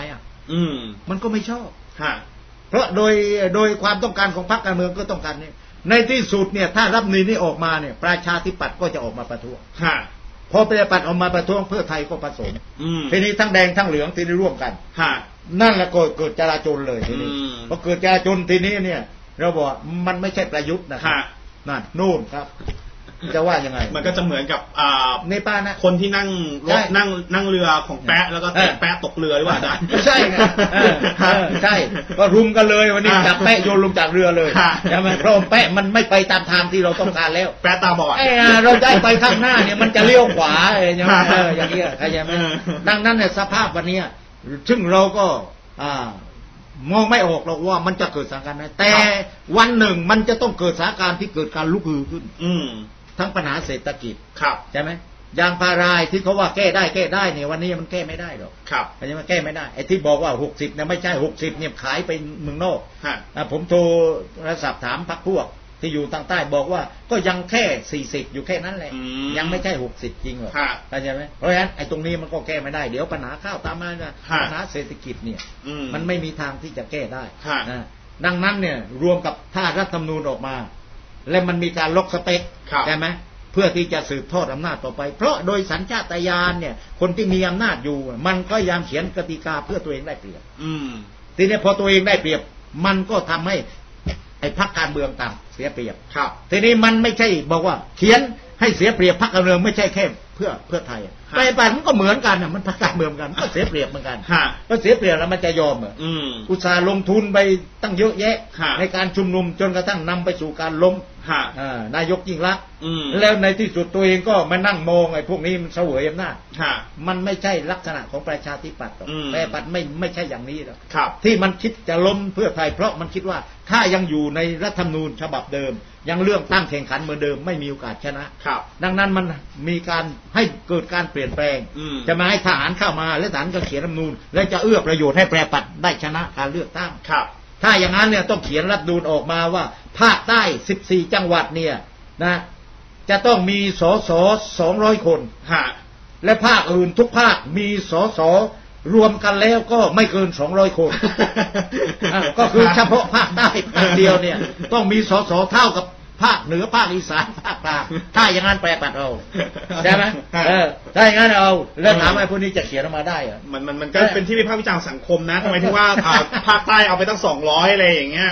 มันก็ไม่ชอบเพราะโดยความต้องการของพรรคการเมืองก็ต้องการนี่ในที่สุดเนี่ยถ้ารัฐธรรมนูญนี้ออกมาเนี่ยประชาธิปัตย์ก็จะออกมาประท้วงพอประชาธิปัตย์ออกมาประท้วงเพื่อไทยก็ผสมทีนี้ทั้งแดงทั้งเหลืองทีนี้ร่วมกันนั่นแหละเกิดจลาจลเลยทีนี้พอเกิดจลาจลทีนี้เนี่ยเราบอกมันไม่ใช่ประยุทธ์นะครับนั่นนู่นครับจะว่ายังไงมันก็จะเหมือนกับในป้านะคนที่นั่งรถนั่งเรือของแปะแล้วก็แปะตกเรือหรือเปล่าได้ใช่ไงใช่ก็รุมกันเลยวันนี้จับแปะโยนลงจากเรือเลยใช่ไหมเพราะแปะมันไม่ไปตามทางที่เราต้องการแล้วแปะตาบอดเราได้ไปข้างหน้าเนี่ยมันจะเลี้ยวขวาอย่างนี้อย่างนี้เข้าใจไหมดังนั้นเนี่ยสภาพวันนี้ซึ่งเราก็มองไม่ออกหรอกว่ามันจะเกิดสถานการณ์ไหนแต่วันหนึ่งมันจะต้องเกิดสถานการณ์ที่เกิดการลุกฮือขึ้นทั้งปัญหาเศรษฐกิจใช่ไหมยางพารายที่เขาว่าแก้ได้เนี่ยวันนี้มันแก้ไม่ได้หรอกอันนี้มันแก้ไม่ได้ไอ้ที่บอกว่า60เนี่ยไม่ใช่60เนี่ยขายไปเมืองนอกผมโทรศัพท์ถามพรรคพวกที่อยู่ทางใต้บอกว่าก็ยังแค่40อยู่แค่นั้นแหละยังไม่ใช่60จริงหรอกเข้าใจไหมเพราะฉะนั้นไอ้ตรงนี้มันก็แก้ไม่ได้เดี๋ยวปัญหาข้าวตามมาปัญหาเศรษฐกิจเนี่ยมันไม่มีทางที่จะแก้ได้ดังนั้นเนี่ยรวมกับถ้ารัฐธรรมนูญออกมาและมันมีการล็อกสเปคใช่ไหมเพื่อที่จะสืบทอดอำนาจต่อไปเพราะโดยสัญชาตญาณเนี่ยคนที่มีอำนาจอยู่มันก็พยายามเขียนกติกาเพื่อตัวเองได้เปรียบทีนี้พอตัวเองได้เปรียบมันก็ทำให้ไอ้พรรคการเมืองต่างเสียเปรียบทีนี้มันไม่ใช่บอกว่าเขียนให้เสียเปรียบพรรคการเมืองไม่ใช่แค่เพื่อไทยไปมันก็เหมือนกันมันพรรคการเมืองกันก็เสียเปรียบเหมือนกันก็เสียเปรียบแล้วมันจะยอมอุตสาห์ลงทุนไปตั้งเยอะแยะในการชุมนุมจนกระทั่งนำไปสู่การล้มนายกยิ่งลักษณ์แล้วในที่สุดตัวเองก็มานั่งมองไอ้พวกนี้มันเสวยอำนาจมันไม่ใช่ลักษณะของประชาธิปัตย์ประชาธิปัตย์ไม่ใช่อย่างนี้หรอกที่มันคิดจะล้มเพื่อไทยเพราะมันคิดว่าถ้ายังอยู่ในรัฐธรรมนูญฉบับเดิมยังเรื่องตั้งแข่งขันเหมือนเดิมไม่มีโอกาสชนะดังนั้นมันมีการให้เกิดการเปลี่ยนแปลงจะมาให้ทหารเข้ามาและทหารก็เขียนรัฐธรรมนูญและจะเอื้อประโยชน์ให้ประชาธิปัตย์ได้ชนะการเลือกตั้งถ้าอย่างนั้นเนี่ยต้องเขียนรัฐธรรมนูญออกมาว่าภาคใต้14จังหวัดเนี่ยนะจะต้องมีสส200คนและภาคอื่นทุกภาคมีสสรวมกันแล้วก็ไม่เกิน200คนก็คือเฉพาะภาคใต้ภาคเดียวเนี่ยต้องมีสสเท่ากับภาคเหนือภาคอีสานภาคกลางถ้าอย่างนั้นแปรปัดเอาใช่ไหมถ้าอย่างนั้นเอาแล้วถามไอ้พวกนี้จะเขียนออกมาได้อะมันก็เป็นที่วิพากษ์วิจารณ์สังคมนะทำไมที่ว่าภาคใต้เอาไปตั้ง200อะไรอย่างเงี้ย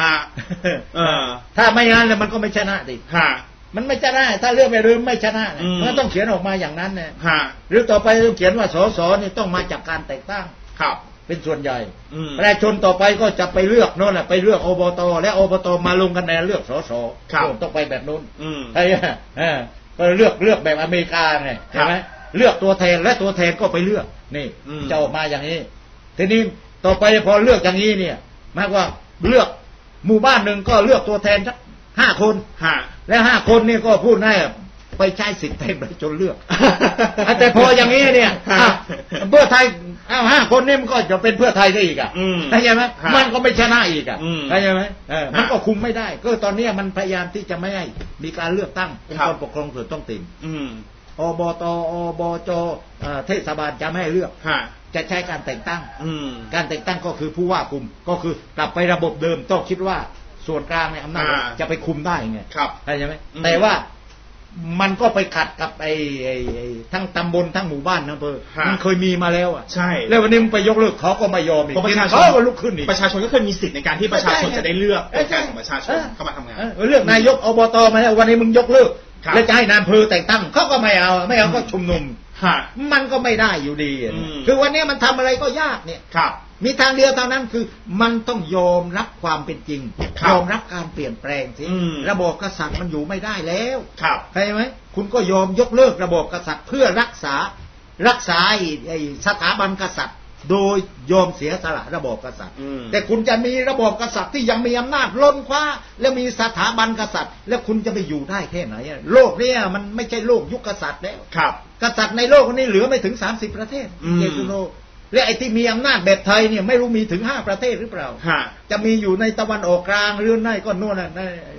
ถ้าไม่งั้นแล้วมันก็ไม่ชนะดิมันไม่ชนะถ้าเลือกไม่ลืมไม่ชนะมันต้องเขียนออกมาอย่างนั้นนะหรือต่อไปต้องเขียนว่าสสนี่ต้องมาจากการแต่งตั้งเป็นส่วนใหญ่ประชาชนต่อไปก็จะไปเลือกโน่นแหละไปเลือกอบตและอบตมาลงคะแนนเลือกสสต้องไปแบบนู้นใช่ก็เลือกแบบอเมริกาไงใช่ไหมเลือกตัวแทนและตัวแทนก็ไปเลือกนี่จะออกมาอย่างนี้ทีนี้ต่อไปพอเลือกอย่างนี้เนี่ยหมายว่าเลือกหมู่บ้านหนึ่งก็เลือกตัวแทนสัก5 คนและ5 คนนี่ก็พูดให้ไปใช้สิทธิ์แทนประชาชนเลือกแต่พออย่างนี้เนี่ยเพื่อไทย5 คนนี่มันก็จะเป็นเพื่อไทยได้อีกเข้าใจไหมมันก็ไม่ชนะอีกเข้าใจไหมมันก็คุมไม่ได้ก็ตอนนี้มันพยายามที่จะไม่ให้มีการเลือกตั้งองค์กรปกครองส่วนท้องถิ่นอบตอบจเทศบาลจะไม่ให้เลือกจะใช้การแต่งตั้งการแต่งตั้งก็คือผู้ว่าคุมก็คือกลับไประบบเดิมต้องคิดว่าส่วนกลางในอำนาจจะไปคุมได้ไงใช่ไหมแต่ว่ามันก็ไปขัดกับไอ้ทั้งตำบลทั้งหมู่บ้านนะเบอร์มันเคยมีมาแล้วใช่แล้ววันนี้มันไปยกเลิกเขาก็ไม่ยอมอีกเขาก็ลุกขึ้นอีกประชาชนก็เคยมีสิทธิ์ในการที่ประชาชนจะได้เลือกตัวแทนของประชาชนเข้ามาทำงานเลือกนายกอบตมาแล้ววันนี้มึงยกเลิกแล้วจะให้นายอำเภอแต่งตั้งเขาก็ไม่เอาก็ชุมนุมมันก็ไม่ได้อยู่ดีคือวันนี้มันทำอะไรก็ยากเนี่ยมีทางเดียวเท่านั้นคือมันต้องยอมรับความเป็นจริงยอมรับการเปลี่ยนแปลงสิระบบกษัตริย์มันอยู่ไม่ได้แล้วใช่ไหมคุณก็ยอมยกเลิกระบบกษัตริย์เพื่อรักษาไอ้สถาบันกษัตริย์โดยยอมเสียสละระบบกษัตริย์แต่คุณจะมีระบบกษัตริย์ที่ยังมีอำนาจล้นฟ้าแล้วมีสถาบันกษัตริย์แล้วคุณจะไปอยู่ได้แค่ไหนโลกนี้มันไม่ใช่โลกยุคกษัตริย์แล้วกษัตริย์ในโลกนี้เหลือไม่ถึง30ประเทศเยสุโนและไอ้ที่มีอำนาจแบบไทยเนี่ยไม่รู้มีถึง5ประเทศหรือเปล่าจะมีอยู่ในตะวันออกกลางหรือในก็โน่น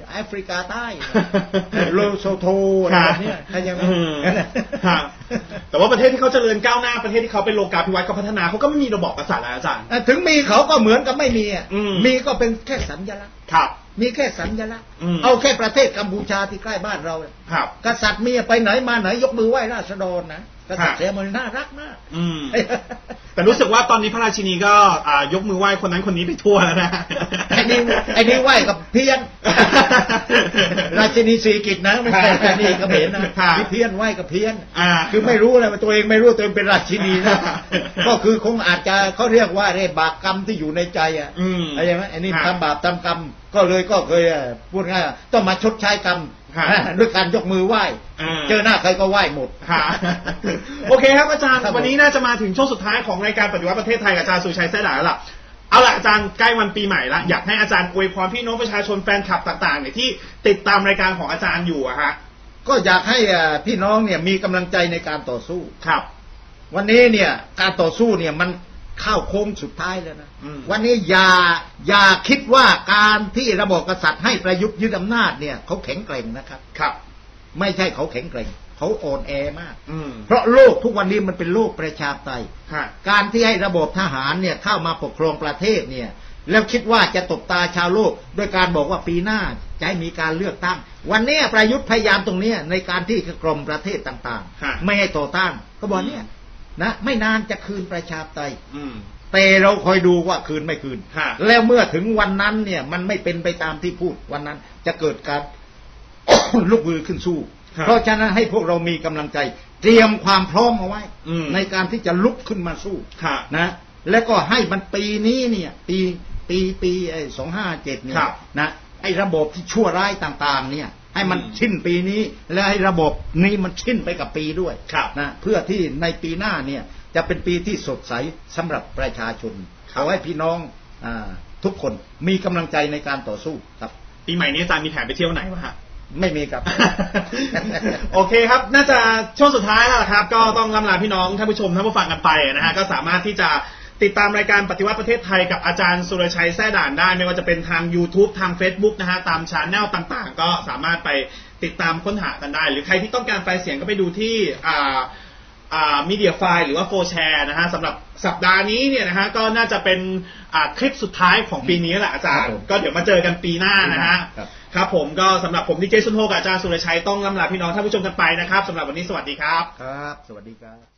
แอฟริกาใต้โลโซโทอะไรเนี่ยใช่ไหมแต่ว่าประเทศที่เขาเจริญก้าวหน้าประเทศที่เขาเป็นโลกาภิวัตน์เขาพัฒนาเขาก็ไม่มีระบอบกษัตริย์แล้วอาจารย์ถึงมีเขาก็เหมือนกับไม่มีมีก็เป็นแค่สัญลักษณ์มีแค่สัญลักษณ์เอาแค่ประเทศกัมพูชาที่ใกล้บ้านเรากษัตริย์มีไปไหนมาไหนยกมือไหว้ราษฎรนะกษัตริย์เสียมันน่ารักมากแต่รู้สึกว่าตอนนี้พระราชินีก็ยกมือไหว้คนนั้นคนนี้ไปทั่วแล้วนะไอ้นี่ไหว้กับเพี้ยนราชินีศรีกิจนะไม่ใช่แค่นี้ก็เห็นนะพี่เพี้ยนไหว้กับเพี้ยนคือไม่รู้อะไรว่าตัวเองไม่รู้ตัวเองเป็นราชินีนะก็คือคงอาจจะเขาเรียกว่าเรื่องบาปกรรมที่อยู่ในใจอะไรไหมไอ้นี่ทำบาปทำกรรมก็เคยพูดง่ายต้องมาชดใช้กรรมด้วยการยกมือไหว้เจอหน้าใครก็ไหว้หมดโอเคครับอาจารย์วันนี้น่าจะมาถึงช่วงสุดท้ายของรายการปฏิวัติประเทศไทยกับอาจารย์สุชัยแซ่ด่าแล้วล่ะเอาล่ะอาจารย์ใกล้วันปีใหม่ละอยากให้อาจารย์อวยพรพี่น้องประชาชนแฟนคลับต่างๆเนี่ยที่ติดตามรายการของอาจารย์อยู่อะฮะก็อยากให้พี่น้องเนี่ยมีกำลังใจในการต่อสู้ครับวันนี้เนี่ยการต่อสู้เนี่ยมันเข้าโค้งสุดท้ายแล้วนะวันนี้อย่าคิดว่าการที่ระบบกษัตริย์ให้ประยุทธ์ยึดอำนาจเนี่ยเขาแข็งแกร่งนะครับครับไม่ใช่เขาแข็งแกร่งเขาอ่อนแอมากเพราะโลกทุกวันนี้มันเป็นโลกประชาธิปไตยการที่ให้ระบบทหารเนี่ยเข้ามาปกครองประเทศเนี่ยแล้วคิดว่าจะตบตาชาวโลกโดยการบอกว่าปีหน้าจะให้มีการเลือกตั้งวันนี้ประยุทธ์พยายามตรงนี้ในการที่จะกล่อมประเทศต่างๆไม่ให้ต่อต้านก็บอกเนี่ยนะไม่นานจะคืนประชาธิปไตยแต่เราคอยดูว่าคืนไม่คืนแล้วเมื่อถึงวันนั้นเนี่ยมันไม่เป็นไปตามที่พูดวันนั้นจะเกิดการ ลุกมือขึ้นสู้เพราะฉะนั้นให้พวกเรามีกำลังใจเตรียมความพร้อมเอาไว้ในการที่จะลุกขึ้นมาสู้นะแล้วก็ให้มันปีนี้เนี่ยปี257เนี่ยนะไอ้ระบบที่ชั่วร้ายต่างๆเนี่ยให้มันสิ้นปีนี้และให้ระบบนี้มันสิ้นไปกับปีด้วยนะเพื่อที่ในปีหน้าเนี่ยจะเป็นปีที่สดใสสำหรับประชาชนขอให้พี่น้องทุกคนมีกำลังใจในการต่อสู้ครับปีใหม่นี้อาจารย์มีแผนไปเที่ยวไหนวะฮะไม่มีครับโอเคครับน่าจะช่วงสุดท้ายแล้วครับก็ต้องล่ำลาพี่น้องท่านผู้ชมท่านผู้ฟังกันไปนะฮะก็สามารถที่จะติดตามรายการปฏิวัติประเทศไทยกับอาจารย์สุรชัยแซ่ด่านได้ไม่ว่าจะเป็นทาง YouTube ทาง Facebook นะฮะตามชาแนลต่างๆก็สามารถไปติดตามค้นหากันได้หรือใครที่ต้องการไฟล์เสียงก็ไปดูที่มีเดียไฟล์หรือว่าโฟร์แชร์นะฮะสำหรับสัปดาห์นี้เนี่ยนะฮะก็น่าจะเป็นคลิปสุดท้ายของปีนี้แหละอาจารย์ก็เดี๋ยวมาเจอกันปีหน้านะฮะครับผมก็สำหรับผมดีเจซุนโฮกับอาจารย์สุรชัยต้องล่ำลาพี่น้องท่านผู้ชมกันไปนะครับสำหรับวันนี้สวัสดีครับครับสวัสดีครับ